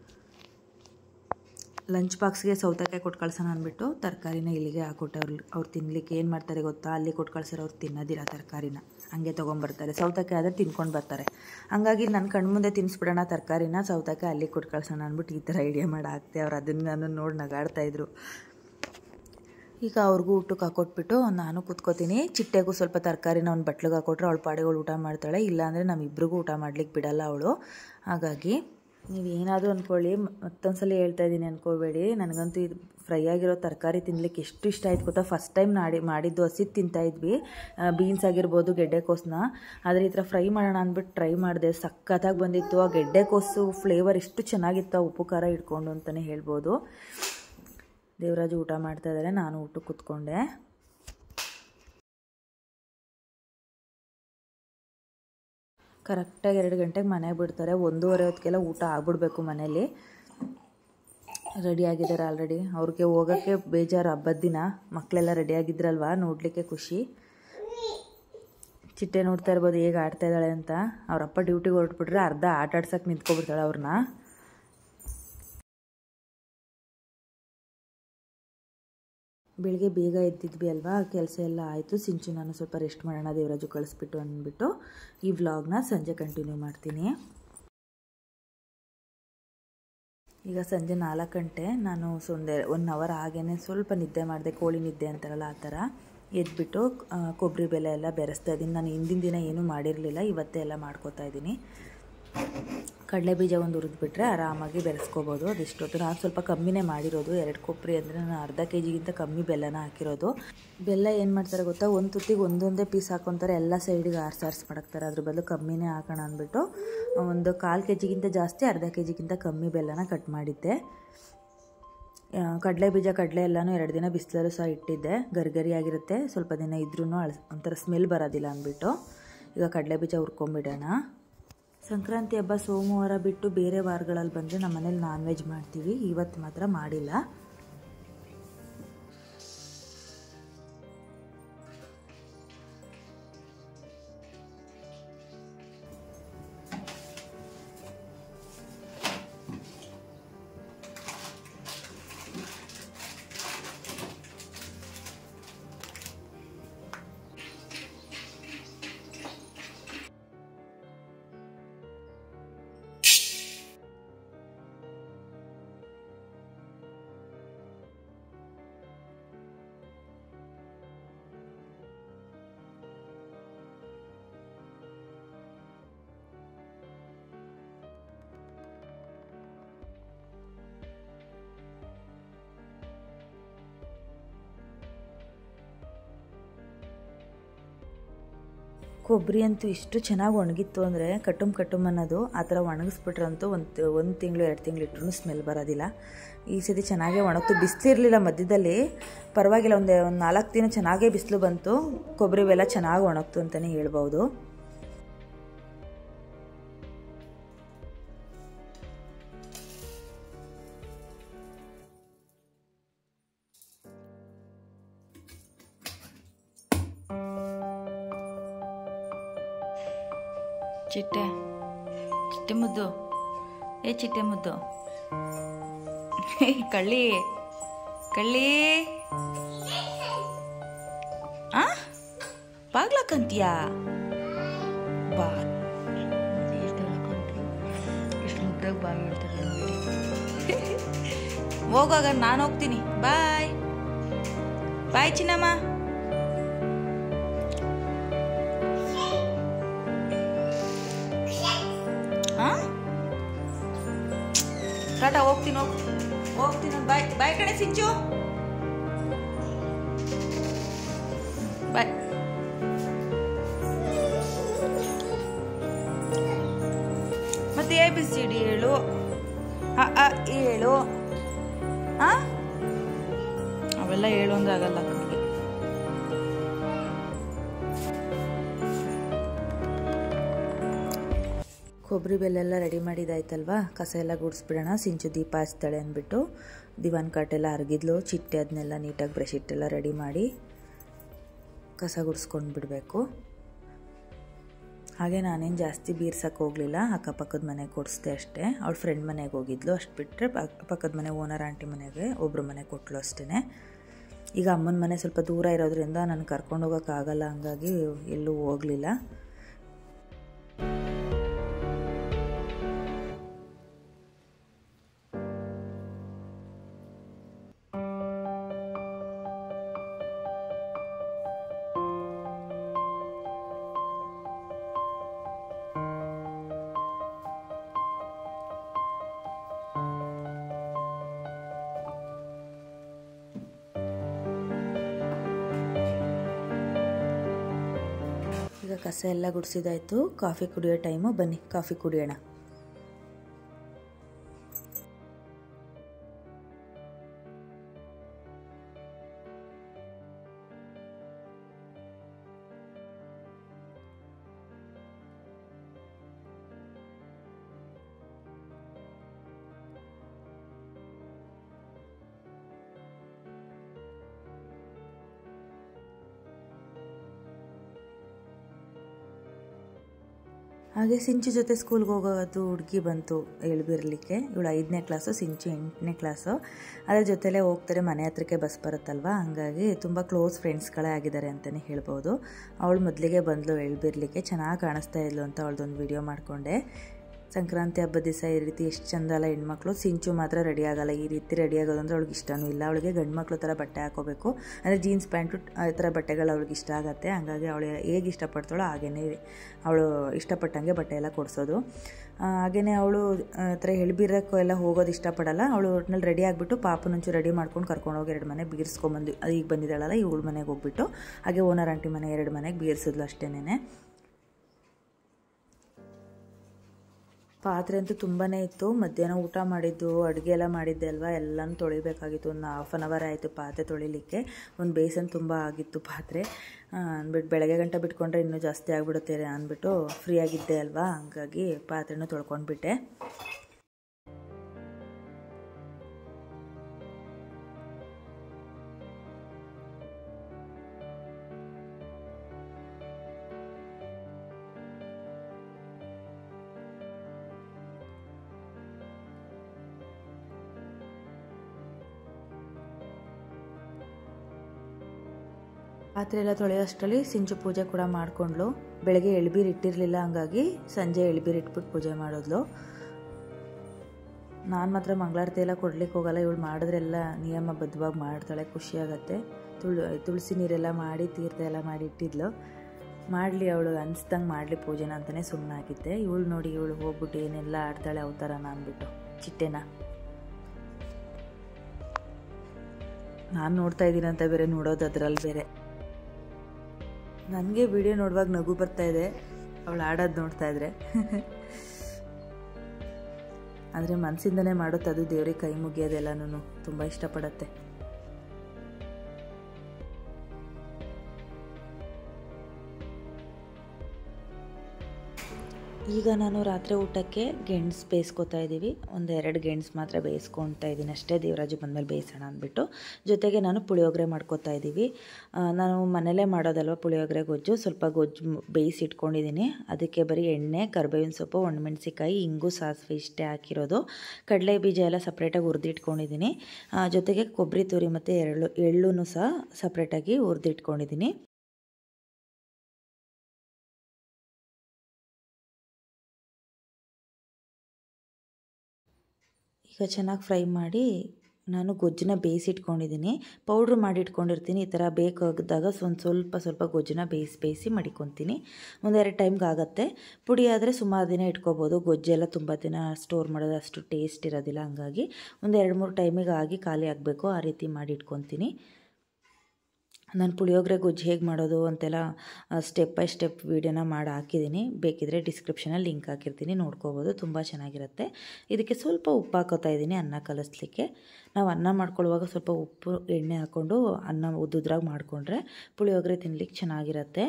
ಲಂಚ್ ಬಾಕ್ಸ್ಗೆ ಸೌತೆಕಾಯಿ ಕೊಟ್ಟು ಕಳ್ಸೋಣ ಅಂದ್ಬಿಟ್ಟು ತರಕಾರಿನ ಇಲ್ಲಿಗೆ ಹಾಕೊಟ್ಟೆ. ಅವ್ರು ಅವ್ರು ತಿನ್ನಲಿಕ್ಕೆ ಏನು ಮಾಡ್ತಾರೆ ಗೊತ್ತಾ, ಅಲ್ಲಿ ಕೊಟ್ಟು ಕಳ್ಸಿರೋ ಅವ್ರು ತಿನ್ನೋದಿಲ್ಲ ತರಕಾರಿನ, ಹಂಗೆ ತೊಗೊಂಬರ್ತಾರೆ. ಸೌತೆಕಾಯಿ ಆದರೆ ತಿನ್ಕೊಂಡು ಬರ್ತಾರೆ. ಹಂಗಾಗಿ ನನ್ನ ಕಣ್ಮುಂದೆ ತಿನ್ನಿಸ್ಬಿಡೋಣ ತರಕಾರಿನ, ಸೌತೆಕಾಯಿ ಅಲ್ಲಿಗೆ ಕೊಟ್ಟು ಕಳ್ಸೋಣ ಅಂದ್ಬಿಟ್ಟು ಈ ಥರ ಐಡಿಯಾ ಮಾಡಿ ಹಾಕ್ತೆ. ಅವ್ರು ಅದನ್ನು ನಾನು ನೋಡಿ ನಗಾಡ್ತಾಯಿದ್ರು. ಈಗ ಅವ್ರಿಗೂ ಊಟಕ್ಕೆ ಹಾಕೊಟ್ಬಿಟ್ಟು ನಾನು ಕೂತ್ಕೋತೀನಿ. ಚಿಟ್ಟೆಗೂ ಸ್ವಲ್ಪ ತರಕಾರಿನ ಒಂದು ಬಟ್ಲಿಗೆ ಹಾಕೊಟ್ರೆ ಅವಳು ಪಾಡಿಗಳು ಊಟ ಮಾಡ್ತಾಳೆ. ಇಲ್ಲಾಂದರೆ ನಮ್ಮಿಬ್ರಿಗೂ ಊಟ ಮಾಡ್ಲಿಕ್ಕೆ ಬಿಡಲ್ಲ ಅವಳು. ಹಾಗಾಗಿ ನೀವು ಏನಾದರೂ ಅಂದ್ಕೊಳ್ಳಿ, ಮತ್ತೊಂದು ಸಲ ಹೇಳ್ತಾ ಇದ್ದೀನಿ ಅಂದ್ಕೋಬೇಡಿ. ನನಗಂತೂ ಇದು ಫ್ರೈ ಆಗಿರೋ ತರಕಾರಿ ತಿನ್ನಲಿಕ್ಕೆ ಎಷ್ಟು ಇಷ್ಟ ಆಯ್ತು ಗೊತ್ತಾ. ಫಸ್ಟ್ ಟೈಮ್ ನಾಡಿ ಮಾಡಿದ್ದು ಹಸಿದು ತಿಂತಾಯಿದ್ವಿ, ಬೀನ್ಸ್ ಆಗಿರ್ಬೋದು, ಗೆಡ್ಡೆಕೋಸನ್ನ. ಆದರೆ ಈ ಥರ ಫ್ರೈ ಮಾಡೋಣ ಅಂದ್ಬಿಟ್ಟು ಟ್ರೈ ಮಾಡಿದೆ, ಸಖತ್ತಾಗಿ ಬಂದಿತ್ತು. ಆ ಗೆಡ್ಡೆಕೋಸು ಫ್ಲೇವರ್ ಎಷ್ಟು ಚೆನ್ನಾಗಿತ್ತು, ಆ ಉಪ್ಪು ಖಾರ ಇಟ್ಕೊಂಡು ಅಂತಲೇ ಹೇಳ್ಬೋದು. ದೇವರಾಜು ಊಟ ಮಾಡ್ತಾ ಇದ್ದಾರೆ, ನಾನು ಊಟಕ್ಕೆ ಕೂತ್ಕೊಂಡೆ. ಕರೆಕ್ಟಾಗಿ ಎರಡು ಗಂಟೆಗೆ ಮನೆಗೆ ಬಿಡ್ತಾರೆ. ಒಂದೂವರೆ ಹೊತ್ತಿಗೆಲ್ಲ ಊಟ ಆಗ್ಬಿಡ್ಬೇಕು ಮನೇಲಿ. ರೆಡಿಯಾಗಿದ್ದಾರೆ ಆಲ್ರೆಡಿ. ಅವ್ರಿಗೆ ಹೋಗೋಕ್ಕೆ ಬೇಜಾರು. ಹಬ್ಬದ ದಿನ ಮಕ್ಕಳೆಲ್ಲ ರೆಡಿಯಾಗಿದ್ರಲ್ವ, ನೋಡಲಿಕ್ಕೆ ಖುಷಿ. ಚಿಟ್ಟೆ ನೋಡ್ತಾ ಇರ್ಬೋದು ಹೇಗೆ ಆಡ್ತಾ ಇದ್ದಾಳೆ ಅಂತ. ಅವರಪ್ಪ ಡ್ಯೂಟಿಗೆ ಹೊರಟ್ಬಿಟ್ರೆ ಅರ್ಧ ಆಟ ಆಡ್ಸೋಕೆ ನಿಂತ್ಕೊಬಿಡ್ತಾಳೆ ಅವ್ರನ್ನ. ಬೆಳಿಗ್ಗೆ ಬೇಗ ಎದ್ದಿದ್ವಿ ಅಲ್ವಾ, ಕೆಲಸ ಎಲ್ಲ ಆಯಿತು. ಸಿಂಚು ನಾನು ಸ್ವಲ್ಪ ರೆಸ್ಟ್ ಮಾಡೋಣ, ದೇವರಾಜು ಕಳಿಸ್ಬಿಟ್ಟು ಅಂದ್ಬಿಟ್ಟು ಈ ವ್ಲಾಗ್ನ ಸಂಜೆ ಕಂಟಿನ್ಯೂ ಮಾಡ್ತೀನಿ. ಈಗ ಸಂಜೆ ನಾಲ್ಕು ಗಂಟೆ. ನಾನು ಸೊಂದೆ ಒನ್ ಅವರ್ ಹಾಗೇ ಸ್ವಲ್ಪ ನಿದ್ದೆ ಮಾಡಿದೆ, ಕೋಳಿ ನಿದ್ದೆ ಅಂತಾರಲ್ಲ ಆ ಥರ. ಎದ್ಬಿಟ್ಟು ಕೊಬ್ಬರಿ ಬೆಲೆ ಎಲ್ಲ ಬೆರೆಸ್ತಾ ಇದ್ದೀನಿ. ನಾನು ಹಿಂದಿನ ದಿನ ಏನೂ ಮಾಡಿರಲಿಲ್ಲ, ಇವತ್ತೇ ಎಲ್ಲ ಮಾಡ್ಕೋತಾ ಇದ್ದೀನಿ. ಕಡಲೆ ಬೀಜ ಒಂದು ಹುರಿದ್ಬಿಟ್ರೆ ಆರಾಮಾಗಿ ಬೆರೆಸ್ಕೋಬೋದು. ಅದಿಷ್ಟೊತ್ತು ನಾನು ಸ್ವಲ್ಪ ಕಮ್ಮಿನೇ ಮಾಡಿರೋದು. ಎರಡು ಕೊಬ್ಬರಿ ಅಂದರೆ ನಾನು ಅರ್ಧ ಕೆ ಜಿಗಿಂತ ಕಮ್ಮಿ ಬೆಲ್ಲನ ಹಾಕಿರೋದು. ಬೆಲ್ಲ ಏನು ಮಾಡ್ತಾರೆ ಗೊತ್ತಾ, ಒಂದು ತುತ್ತಿಗೆ ಒಂದೊಂದೇ ಪೀಸ್ ಹಾಕೊತಾರೆ, ಎಲ್ಲ ಸೈಡಿಗೆ ಆರ್ಸಿ ಆರ್ಸಿ ಮಾಡಾಕ್ತಾರೆ. ಅದ್ರ ಬದಲು ಕಮ್ಮಿನೇ ಹಾಕೋಣ ಅಂದ್ಬಿಟ್ಟು ಒಂದು ಕಾಲು ಕೆ ಜಿಗಿಂತ ಜಾಸ್ತಿ, ಅರ್ಧ ಕೆ ಜಿಗಿಂತ ಕಮ್ಮಿ ಬೆಲ್ಲನ ಕಟ್ ಮಾಡಿದ್ದೆ. ಕಡಲೆ ಬೀಜ ಕಡಲೆ ಎಲ್ಲನೂ ಎರಡು ದಿನ ಬಿಸಿಲಲ್ಲೂ ಸಹ ಇಟ್ಟಿದ್ದೆ. ಗರಿಗರಿಯಾಗಿರುತ್ತೆ, ಸ್ವಲ್ಪ ದಿನ ಇದ್ರೂ ಅಳ್ ಒಂಥರ ಸ್ಮೆಲ್ ಬರೋದಿಲ್ಲ ಅಂದ್ಬಿಟ್ಟು ಈಗ ಕಡಲೆ ಬೀಜ ಹುರ್ಕೊಂಬಿಡೋಣ. ಸಂಕ್ರಾಂತಿ ಹಬ್ಬ ಸೋಮವಾರ ಬಿಟ್ಟು ಬೇರೆ ವಾರಗಳಲ್ಲಿ ಬಂದರೆ ನಮ್ಮ ಮನೇಲಿ ನಾನ್ ವೆಜ್ ಮಾಡ್ತೀವಿ. ಇವತ್ತು ಮಾತ್ರ ಮಾಡಿಲ್ಲ. ಕೊಬ್ಬರಿ ಅಂತೂ ಇಷ್ಟು ಚೆನ್ನಾಗಿ ಒಣಗಿತ್ತು ಅಂದರೆ ಕಟ್ಟುಮ್ ಕಟ್ಟುಮ್ ಅನ್ನೋದು. ಆ ಥರ ಒಣಗಿಸ್ಬಿಟ್ರಂತೂ ಒಂದು ಒಂದು ತಿಂಗಳು ಎರಡು ತಿಂಗಳು ಇಟ್ಟರು ಸ್ಮೆಲ್ ಬರೋದಿಲ್ಲ. ಈ ಸತಿ ಚೆನ್ನಾಗೇ ಒಣಗ್ತು. ಬಿಸಿಲಿರಲಿಲ್ಲ ಮಧ್ಯದಲ್ಲಿ, ಪರವಾಗಿಲ್ಲ. ಒಂದು ಒಂದು ನಾಲ್ಕು ದಿನ ಚೆನ್ನಾಗೇ ಬಿಸಿಲು ಬಂತು. ಕೊಬ್ಬರಿ ಬೆಲ್ಲ ಚೆನ್ನಾಗಿ ಒಣಗ್ತು ಅಂತಲೇ ಹೇಳ್ಬೋದು. ಚಿಟ್ಟೆ ಚಿಟ್ಟೆ ಮುದ್ದು, ಏ ಚಿಟ್ಟೆ ಮುದ್ದು, ಕಳ್ಳಿ ಕಳ್ಳಿ ಆ ಬಾಗ್ಲಾಕಂತೀಯಾ? ಬಾ ಎಷ್ಟು ಮುದ್ದಾಗಿ ಬಾಗಿ ಹೇಳ್ತಾರೆ. ಹೋಗುವಾಗ ನಾನು ಹೋಗ್ತೀನಿ. ಬಾಯ್ ಬಾಯ್ ಚಿನ್ನಮ್ಮ. ಟಾಟಾ, ಹೋಗ್ತೀನಿ ಹೋಗ್ ಹೋಗ್ತೀನಿ ಬಾಯ್ ಬಾಯ್ ಕಡೆ ಸಿಂಚು, ಬಾಯ್. ಮತ್ತೆ ಎ ಬಿ ಸಿ ಡಿ ಹೇಳು, ಅ ಆ ಹೇಳು. ಆ ಅವೆಲ್ಲ ಹೇಳು ಅಂದ್ರೆ ಆಗಲ್ಲ ನನಗೆ. ಕೊಬ್ಬರಿ ಬೆಲ್ಲೆಲ್ಲ ರೆಡಿ ಮಾಡಿದಾಯ್ತಲ್ವಾ, ಕಸ ಎಲ್ಲ ಗುಡಿಸ್ಬಿಡೋಣ. ಸಿಂಚು ದೀಪ ಹಚ್ತಾಳೆ ಅಂದ್ಬಿಟ್ಟು ದಿವಾನ್ ಕಾಟೆಲ್ಲ ಅರಗಿದ್ಲು. ಚಿಟ್ಟೆ ಅದನ್ನೆಲ್ಲ ನೀಟಾಗಿ ಬ್ರಷ್ ಇಟ್ಟೆಲ್ಲ ರೆಡಿ ಮಾಡಿ ಕಸ ಗುಡಿಸ್ಕೊಂಡು ಬಿಡಬೇಕು. ಹಾಗೆ ನಾನೇನು ಜಾಸ್ತಿ ಬೀರ್ಸಕ್ಕೆ ಹೋಗಲಿಲ್ಲ. ಅಕ್ಕಪಕ್ಕದ ಮನೆಗೆ ಕೊಡಿಸ್ದೆ ಅಷ್ಟೇ. ಅವಳ ಫ್ರೆಂಡ್ ಮನೆಗೆ ಹೋಗಿದ್ಲು, ಅಷ್ಟು ಬಿಟ್ಟರೆ ಪಕ್ಕದ ಮನೆ ಓನರ್ ಆಂಟಿ ಮನೆಗೆ ಒಬ್ಬರು ಮನೆ ಕೊಟ್ಟಳು ಅಷ್ಟೇ. ಈಗ ಅಮ್ಮನ ಮನೆ ಸ್ವಲ್ಪ ದೂರ ಇರೋದ್ರಿಂದ ನಾನು ಕರ್ಕೊಂಡು ಹೋಗೋಕ್ಕಾಗಲ್ಲ, ಹಂಗಾಗಿ ಎಲ್ಲೂ ಹೋಗಲಿಲ್ಲ. ಈಗ ಕಸ ಎಲ್ಲ ಗುಡಿಸಿದಾಯ್ತು. ಕಾಫಿ ಕುಡಿಯೋ ಟೈಮು, ಬನ್ನಿ ಕಾಫಿ ಕುಡಿಯೋಣ. ಹಾಗೆ ಸಿಂಚು ಜೊತೆ ಸ್ಕೂಲ್ಗೆ ಹೋಗೋದು ಹುಡುಗಿ ಬಂತು ಹೇಳ್ಬಿರ್ಲಿಕ್ಕೆ. ಇವಳು ಐದನೇ ಕ್ಲಾಸು, ಸಿಂಚು ಎಂಟನೇ ಕ್ಲಾಸು. ಅದ್ರ ಜೊತೆಲೇ ಹೋಗ್ತಾರೆ, ಮನೆ ಹತ್ರಕ್ಕೆ ಬಸ್ ಬರುತ್ತಲ್ವ, ಹಂಗಾಗಿ ತುಂಬ ಕ್ಲೋಸ್ ಫ್ರೆಂಡ್ಸ್ಗಳೇ ಆಗಿದ್ದಾರೆ ಅಂತಲೇ ಹೇಳ್ಬೋದು. ಅವಳು ಮೊದಲಿಗೆ ಬಂದಳು ಹೇಳ್ಬಿರ್ಲಿಕ್ಕೆ, ಚೆನ್ನಾಗಿ ಕಾಣಿಸ್ತಾ ಇದ್ಲು ಅಂತ ಅವಳದೊಂದು ವಿಡಿಯೋ ಮಾಡಿಕೊಂಡೆ. ಸಂಕ್ರಾಂತಿ ಹಬ್ಬದ ದಿವಸ ಈ ರೀತಿ ಎಷ್ಟು ಚಂದ ಅಲ್ಲ ಹೆಣ್ಮಕ್ಳು. ಸಿಂಚು ಮಾತ್ರ ರೆಡಿ ಆಗಲ್ಲ, ಈ ರೀತಿ ರೆಡಿ ಆಗೋದು ಅಂದರೆ ಅವಳಿಗೆ ಇಷ್ಟನೂ ಇಲ್ಲ. ಅವಳಿಗೆ ಗಂಡು ಮಕ್ಳು ಥರ ಬಟ್ಟೆ ಹಾಕೋಬೇಕು, ಅಂದರೆ ಜೀನ್ಸ್ ಪ್ಯಾಂಟು ಆ ಥರ ಬಟ್ಟೆಗಳು ಅವಳಿಗೆ ಇಷ್ಟ ಆಗುತ್ತೆ. ಹಂಗಾಗಿ ಅವಳು ಹೇಗೆ ಇಷ್ಟಪಡ್ತಾಳೋ ಹಾಗೇ ಅವಳು ಇಷ್ಟಪಟ್ಟಂಗೆ ಬಟ್ಟೆ ಎಲ್ಲ ಕೊಡಿಸೋದು. ಹಾಗೆಯೇ ಅವಳು ಥರ ಎಳ್ಬೀರಕ್ಕೂ ಎಲ್ಲ ಹೋಗೋದು ಇಷ್ಟಪಡಲ್ಲ. ಅವಳು ಒಟ್ಟಿನಲ್ಲಿ ರೆಡಿ ಆಗಿಬಿಟ್ಟು ಪಾಪನಂಚು ರೆಡಿ ಮಾಡ್ಕೊಂಡು ಕರ್ಕೊಂಡೋಗಿ ಎರಡು ಮನೆ ಬೀರ್ಸ್ಕೊಂಬಂದು, ಅದು ಈಗ ಬಂದಿದ್ದಾಳಲ್ಲ ಇವಳ ಮನೆಗೆ ಹೋಗ್ಬಿಟ್ಟು, ಹಾಗೆ ಓನರ್ ಆಂಟಿ ಮನೆ ಎರಡು ಮನೆಗೆ ಬೀರ್ಸಿದ್ಲು ಅಷ್ಟೇನೆ. ಪಾತ್ರೆ ಅಂತೂ ತುಂಬಾ ಇತ್ತು. ಮಧ್ಯಾಹ್ನ ಊಟ ಮಾಡಿದ್ದು, ಅಡುಗೆ ಎಲ್ಲ ಮಾಡಿದ್ದೆ ಅಲ್ವಾ, ಎಲ್ಲನೂ ತೊಳಿಬೇಕಾಗಿತ್ತು. ಒಂದು ಹಾಫ್ ಆನ್ ಅವರ್ ಆಯಿತು ಪಾತ್ರೆ ತೊಳಿಲಿಕ್ಕೆ. ಒಂದು ಬೇಸನ್ ತುಂಬ ಆಗಿತ್ತು ಪಾತ್ರೆ ಅಂದ್ಬಿಟ್ಟು, ಬೆಳಗ್ಗೆ ಗಂಟೆ ಬಿಟ್ಕೊಂಡ್ರೆ ಇನ್ನೂ ಜಾಸ್ತಿ ಆಗಿಬಿಡುತ್ತೆ ಅಂದ್ಬಿಟ್ಟು ಫ್ರೀ ಆಗಿದ್ದೆ ಅಲ್ವಾ, ಹಂಗಾಗಿ ಪಾತ್ರೆನೂ ತೊಳ್ಕೊಂಡ್ಬಿಟ್ಟೆ. ಪಾತ್ರೆ ಎಲ್ಲ ತೊಳೆಯೋಷ್ಟರಲ್ಲಿ ಸಿಂಚು ಪೂಜೆ ಕೂಡ ಮಾಡಿಕೊಂಡ್ಲು. ಬೆಳಗ್ಗೆ ಎಳ್ಬೀರು ಇಟ್ಟಿರಲಿಲ್ಲ, ಹಂಗಾಗಿ ಸಂಜೆ ಎಳ್ಬೀರು ಇಟ್ಬಿಟ್ಟು ಪೂಜೆ ಮಾಡಿದ್ಲು. ನಾನು ಮಾತ್ರ ಮಂಗಳಾರತಿ ಎಲ್ಲ ಕೊಡ್ಲಿಕ್ಕೆ ಹೋಗಲ್ಲ, ಇವಳು ಮಾಡಿದ್ರೆಲ್ಲ ನಿಯಮಬದ್ಧವಾಗಿ ಮಾಡ್ತಾಳೆ, ಖುಷಿಯಾಗತ್ತೆ. ತುಳು ತುಳಸಿ ನೀರೆಲ್ಲ ಮಾಡಿ ತೀರ್ಥ ಎಲ್ಲ ಮಾಡಿ ಇಟ್ಟಿದ್ಲು. ಮಾಡಲಿ ಅವಳು ಅನಿಸ್ದಂಗೆ ಮಾಡಲಿ ಪೂಜೆನ ಅಂತಲೇ ಸುಮ್ಮನಾಗಿದ್ದೆ. ಇವಳು ನೋಡಿ, ಇವಳು ಹೋಗ್ಬಿಟ್ಟು ಏನೆಲ್ಲ ಆಡ್ತಾಳೆ ಅವತಾರನ ಅಂದ್ಬಿಟ್ಟು ಚಿಟ್ಟೆನ. ನಾನು ನೋಡ್ತಾ ಇದ್ದೀನಿ ಅಂತ ಬೇರೆ ನೋಡೋದು ಅದ್ರಲ್ಲಿ ಬೇರೆ. ನನಗೆ ವಿಡಿಯೋ ನೋಡುವಾಗ ನಗು ಬರ್ತಾ ಇದೆ ಅವಳು ಆಡೋದು ನೋಡ್ತಾ ಇದ್ರೆ. ಆದರೆ ಮನಸ್ಸಿಂದನೇ ಮಾಡುತ್ತೆ, ಅದು ದೇವ್ರಿಗೆ ಕೈ ಮುಗಿಯೋದೆಲ್ಲನೂ ತುಂಬ ಇಷ್ಟಪಡುತ್ತೆ. ಈಗ ನಾನು ರಾತ್ರಿ ಊಟಕ್ಕೆ ಗೆಣಸು ಬೇಯಿಸ್ಕೊತಾ ಇದ್ದೀವಿ. ಒಂದೆರಡು ಗೆಣಸು ಮಾತ್ರ ಬೇಯಿಸ್ಕೊತಾ ಇದ್ದೀನಿ ಅಷ್ಟೇ, ದೇವರಾಜು ಬಂದಮೇಲೆ ಬೇಯಿಸೋಣ ಅಂದ್ಬಿಟ್ಟು. ಜೊತೆಗೆ ನಾನು ಪುಳಿಯೋಗರೆ ಮಾಡ್ಕೊತಾ ಇದ್ದೀವಿ. ನಾನು ಮನೇಲೇ ಮಾಡೋದಲ್ವ ಪುಳಿಯೋಗರೆ ಗೊಜ್ಜು, ಸ್ವಲ್ಪ ಗೊಜ್ಜು ಬೇಯಿಸಿ ಇಟ್ಕೊಂಡಿದ್ದೀನಿ. ಅದಕ್ಕೆ ಬರೀ ಎಣ್ಣೆ, ಕರಿಬೇವಿನ ಸೊಪ್ಪು, ಒಣಮೆಣಸಿಕಾಯಿ, ಇಂಗು, ಸಾಸಿವೆ ಇಷ್ಟೇ ಹಾಕಿರೋದು. ಕಡಲೆ ಬೀಜ ಎಲ್ಲ ಸಪ್ರೇಟಾಗಿ ಹುರಿದಿಟ್ಕೊಂಡಿದ್ದೀನಿ. ಜೊತೆಗೆ ಕೊಬ್ಬರಿ ತುರಿ ಮತ್ತು ಎಳ್ಳು ಎಳ್ಳೂ ಸಹ ಸಪ್ರೇಟಾಗಿ ಹುರಿದಿಟ್ಕೊಂಡಿದ್ದೀನಿ. ಈಗ ಚೆನ್ನಾಗಿ ಫ್ರೈ ಮಾಡಿ ನಾನು ಗೊಜ್ಜನ್ನ ಬೇಯಿಸಿಟ್ಕೊಂಡಿದ್ದೀನಿ. ಪೌಡ್ರ್ ಮಾಡಿ ಇಟ್ಕೊಂಡಿರ್ತೀನಿ. ಈ ಥರ ಬೇಕಾದಾಗ ಒಂದು ಸ್ವಲ್ಪ ಸ್ವಲ್ಪ ಗೊಜ್ಜನ್ನ ಬೇಯಿಸಿ ಬೇಯಿಸಿ ಮಡಿಕೊತೀನಿ. ಒಂದೆರಡು ಟೈಮ್ಗೆ ಆಗುತ್ತೆ. ಪುಡಿ ಆದರೆ ಸುಮಾರು ದಿನ ಇಟ್ಕೋಬೋದು. ಗೊಜ್ಜೆಲ್ಲ ತುಂಬ ದಿನ ಸ್ಟೋರ್ ಮಾಡೋದು ಅಷ್ಟು ಟೇಸ್ಟ್ ಇರೋದಿಲ್ಲ. ಹಂಗಾಗಿ ಒಂದು ಎರಡು ಮೂರು ಟೈಮಿಗೆ ಆಗಿ ಖಾಲಿ ಆಗಬೇಕು, ಆ ರೀತಿ ಮಾಡಿ ಇಟ್ಕೊತೀನಿ. ನಾನು ಪುಳಿಯೋಗರೆ ಗೊಜ್ಜು ಹೇಗೆ ಮಾಡೋದು ಅಂತೆಲ್ಲ ಸ್ಟೆಪ್ ಬೈ ಸ್ಟೆಪ್ ವೀಡಿಯೋನ ಮಾಡಿ ಹಾಕಿದ್ದೀನಿ. ಬೇಕಿದ್ದರೆ ಡಿಸ್ಕ್ರಿಪ್ಷನಲ್ಲಿ ಲಿಂಕ್ ಹಾಕಿರ್ತೀನಿ, ನೋಡ್ಕೋಬೋದು. ತುಂಬ ಚೆನ್ನಾಗಿರುತ್ತೆ. ಇದಕ್ಕೆ ಸ್ವಲ್ಪ ಉಪ್ಪು ಹಾಕೋತಾ ಇದ್ದೀನಿ ಅನ್ನ ಕಲಿಸ್ಲಿಕ್ಕೆ. ನಾವು ಅನ್ನ ಮಾಡ್ಕೊಳ್ಳುವಾಗ ಸ್ವಲ್ಪ ಉಪ್ಪು ಎಣ್ಣೆ ಹಾಕ್ಕೊಂಡು ಅನ್ನ ಉದ್ದುದ್ರಾಗಿ ಮಾಡಿಕೊಂಡ್ರೆ ಪುಳಿಯೋಗರೆ ತಿನ್ಲಿಕ್ಕೆ ಚೆನ್ನಾಗಿರುತ್ತೆ.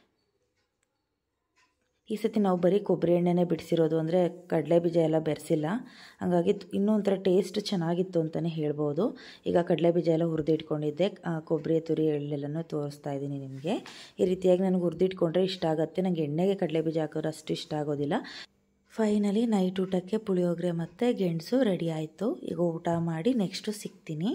ಈ ಸತಿ ನಾವು ಬರೀ ಕೊಬ್ಬರಿ ಎಣ್ಣೆನೇ ಬಿಡಿಸಿರೋದು, ಅಂದರೆ ಕಡಲೆ ಬೀಜ ಎಲ್ಲ ಬೆರೆಸಿಲ್ಲ. ಹಾಗಾಗಿ ಇನ್ನೂ ಒಂಥರ ಟೇಸ್ಟ್ ಚೆನ್ನಾಗಿತ್ತು ಅಂತಲೇ ಹೇಳ್ಬೋದು. ಈಗ ಕಡಲೆ ಬೀಜ ಎಲ್ಲ ಹುರಿದಿಟ್ಕೊಂಡಿದ್ದೆ, ಕೊಬ್ಬರಿ ತುರಿ ಎಳ್ಳೆಲ್ಲನೂ ತೋರಿಸ್ತಾ ಇದ್ದೀನಿ ನಿಮಗೆ. ಈ ರೀತಿಯಾಗಿ ನನಗೆ ಹುರಿದಿಟ್ಕೊಂಡ್ರೆ ಇಷ್ಟ ಆಗುತ್ತೆ. ನನಗೆ ಎಣ್ಣೆಗೆ ಕಡಲೆ ಬೀಜ ಹಾಕೋರು ಅಷ್ಟು ಇಷ್ಟ ಆಗೋದಿಲ್ಲ. ಫೈನಲಿ ನೈಟ್ ಊಟಕ್ಕೆ ಪುಳಿಯೋಗರೆ ಮತ್ತು ಗೆಣಸು ರೆಡಿ ಆಯಿತು. ಈಗ ಊಟ ಮಾಡಿ ನೆಕ್ಸ್ಟು ಸಿಗ್ತೀನಿ.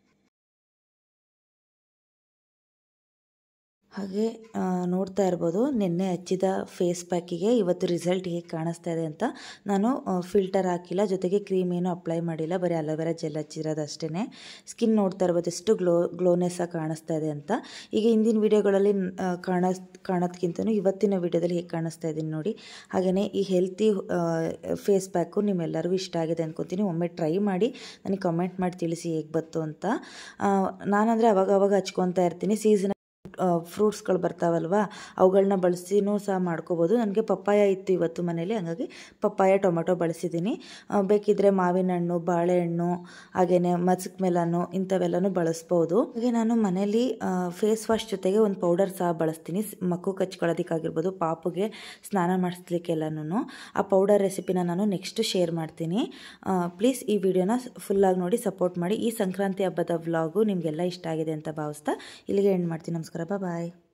ಹಾಗೆ ನೋಡ್ತಾ ಇರ್ಬೋದು, ನಿನ್ನೆ ಹಚ್ಚಿದ ಫೇಸ್ ಪ್ಯಾಕಿಗೆ ಇವತ್ತು ರಿಸಲ್ಟ್ ಹೇಗೆ ಕಾಣಿಸ್ತಾ ಇದೆ ಅಂತ. ನಾನು ಫಿಲ್ಟರ್ ಹಾಕಿಲ್ಲ, ಜೊತೆಗೆ ಕ್ರೀಮ್ ಏನೂ ಅಪ್ಲೈ ಮಾಡಿಲ್ಲ, ಬರೀ ಅಲೋವೆರಾ ಜೆಲ್ ಹಚ್ಚಿರೋದು ಅಷ್ಟೇ. ಸ್ಕಿನ್ ನೋಡ್ತಾ ಇರ್ಬೋದು ಎಷ್ಟು ಗ್ಲೋ ಗ್ಲೋನೆಸ್ಸಾಗಿ ಕಾಣಿಸ್ತಾ ಇದೆ ಅಂತ. ಈಗ ಹಿಂದಿನ ವೀಡಿಯೋಗಳಲ್ಲಿ ಕಾಣಿಸ್ ಕಾಣೋದಕ್ಕಿಂತನೂ ಇವತ್ತಿನ ವೀಡಿಯೋದಲ್ಲಿ ಹೇಗೆ ಕಾಣಿಸ್ತಾ ಇದ್ದೀನಿ ನೋಡಿ. ಹಾಗೆಯೇ ಈ ಹೆಲ್ತಿ ಫೇಸ್ ಪ್ಯಾಕು ನಿಮ್ಮೆಲ್ಲರಿಗೂ ಇಷ್ಟ ಆಗಿದೆ ಅಂದ್ಕೊತೀನಿ. ಒಮ್ಮೆ ಟ್ರೈ ಮಾಡಿ ನನಗೆ ಕಮೆಂಟ್ ಮಾಡಿ ತಿಳಿಸಿ ಹೇಗೆ ಬಂತು ಅಂತ. ನಾನಂದರೆ ಅವಾಗ ಅವಾಗ ಹಚ್ಕೊತಾ ಇರ್ತೀನಿ. ಸೀಸನ್ ಫ್ರೂಟ್ಸ್ಗಳು ಬರ್ತಾವಲ್ವ, ಅವುಗಳನ್ನ ಬಳಸಿನೂ ಸಹ ಮಾಡ್ಕೋಬೋದು. ನನಗೆ ಪಪ್ಪಾಯ ಇತ್ತು ಇವತ್ತು ಮನೇಲಿ, ಹಾಗಾಗಿ ಪಪ್ಪಾಯ ಟೊಮೆಟೊ ಬಳಸಿದ್ದೀನಿ. ಬೇಕಿದ್ದರೆ ಮಾವಿನ ಹಣ್ಣು, ಬಾಳೆಹಣ್ಣು, ಹಾಗೆಯೇ ಮಸ್ಕ್ ಮೆಲನ್ನು ಇಂಥವೆಲ್ಲನೂ ಬಳಸ್ಬೋದು. ಹಾಗೆ ನಾನು ಮನೇಲಿ ಫೇಸ್ ವಾಶ್ ಜೊತೆಗೆ ಒಂದು ಪೌಡರ್ ಸಹ ಬಳಸ್ತೀನಿ. ಮಕ್ಕು ಕಚ್ಕೊಳ್ಳೋದಕ್ಕಾಗಿರ್ಬೋದು, ಪಾಪುಗೆ ಸ್ನಾನ ಮಾಡಿಸ್ಲಿಕ್ಕೆಲ್ಲನೂ. ಆ ಪೌಡರ್ ರೆಸಿಪಿನ ನಾನು ನೆಕ್ಸ್ಟ್ ಶೇರ್ ಮಾಡ್ತೀನಿ. ಪ್ಲೀಸ್ ಈ ವಿಡಿಯೋನ ಫುಲ್ಲಾಗಿ ನೋಡಿ ಸಪೋರ್ಟ್ ಮಾಡಿ. ಈ ಸಂಕ್ರಾಂತಿ ಹಬ್ಬದ ವ್ಲಾಗು ನಿಮಗೆಲ್ಲ ಇಷ್ಟ ಆಗಿದೆ ಅಂತ ಭಾವಿಸ್ತಾ ಇಲ್ಲಿಗೆ ಎಂಡ್ ಮಾಡ್ತೀನಿ. ನಮಸ್ಕಾರ, ಬಾಯ್.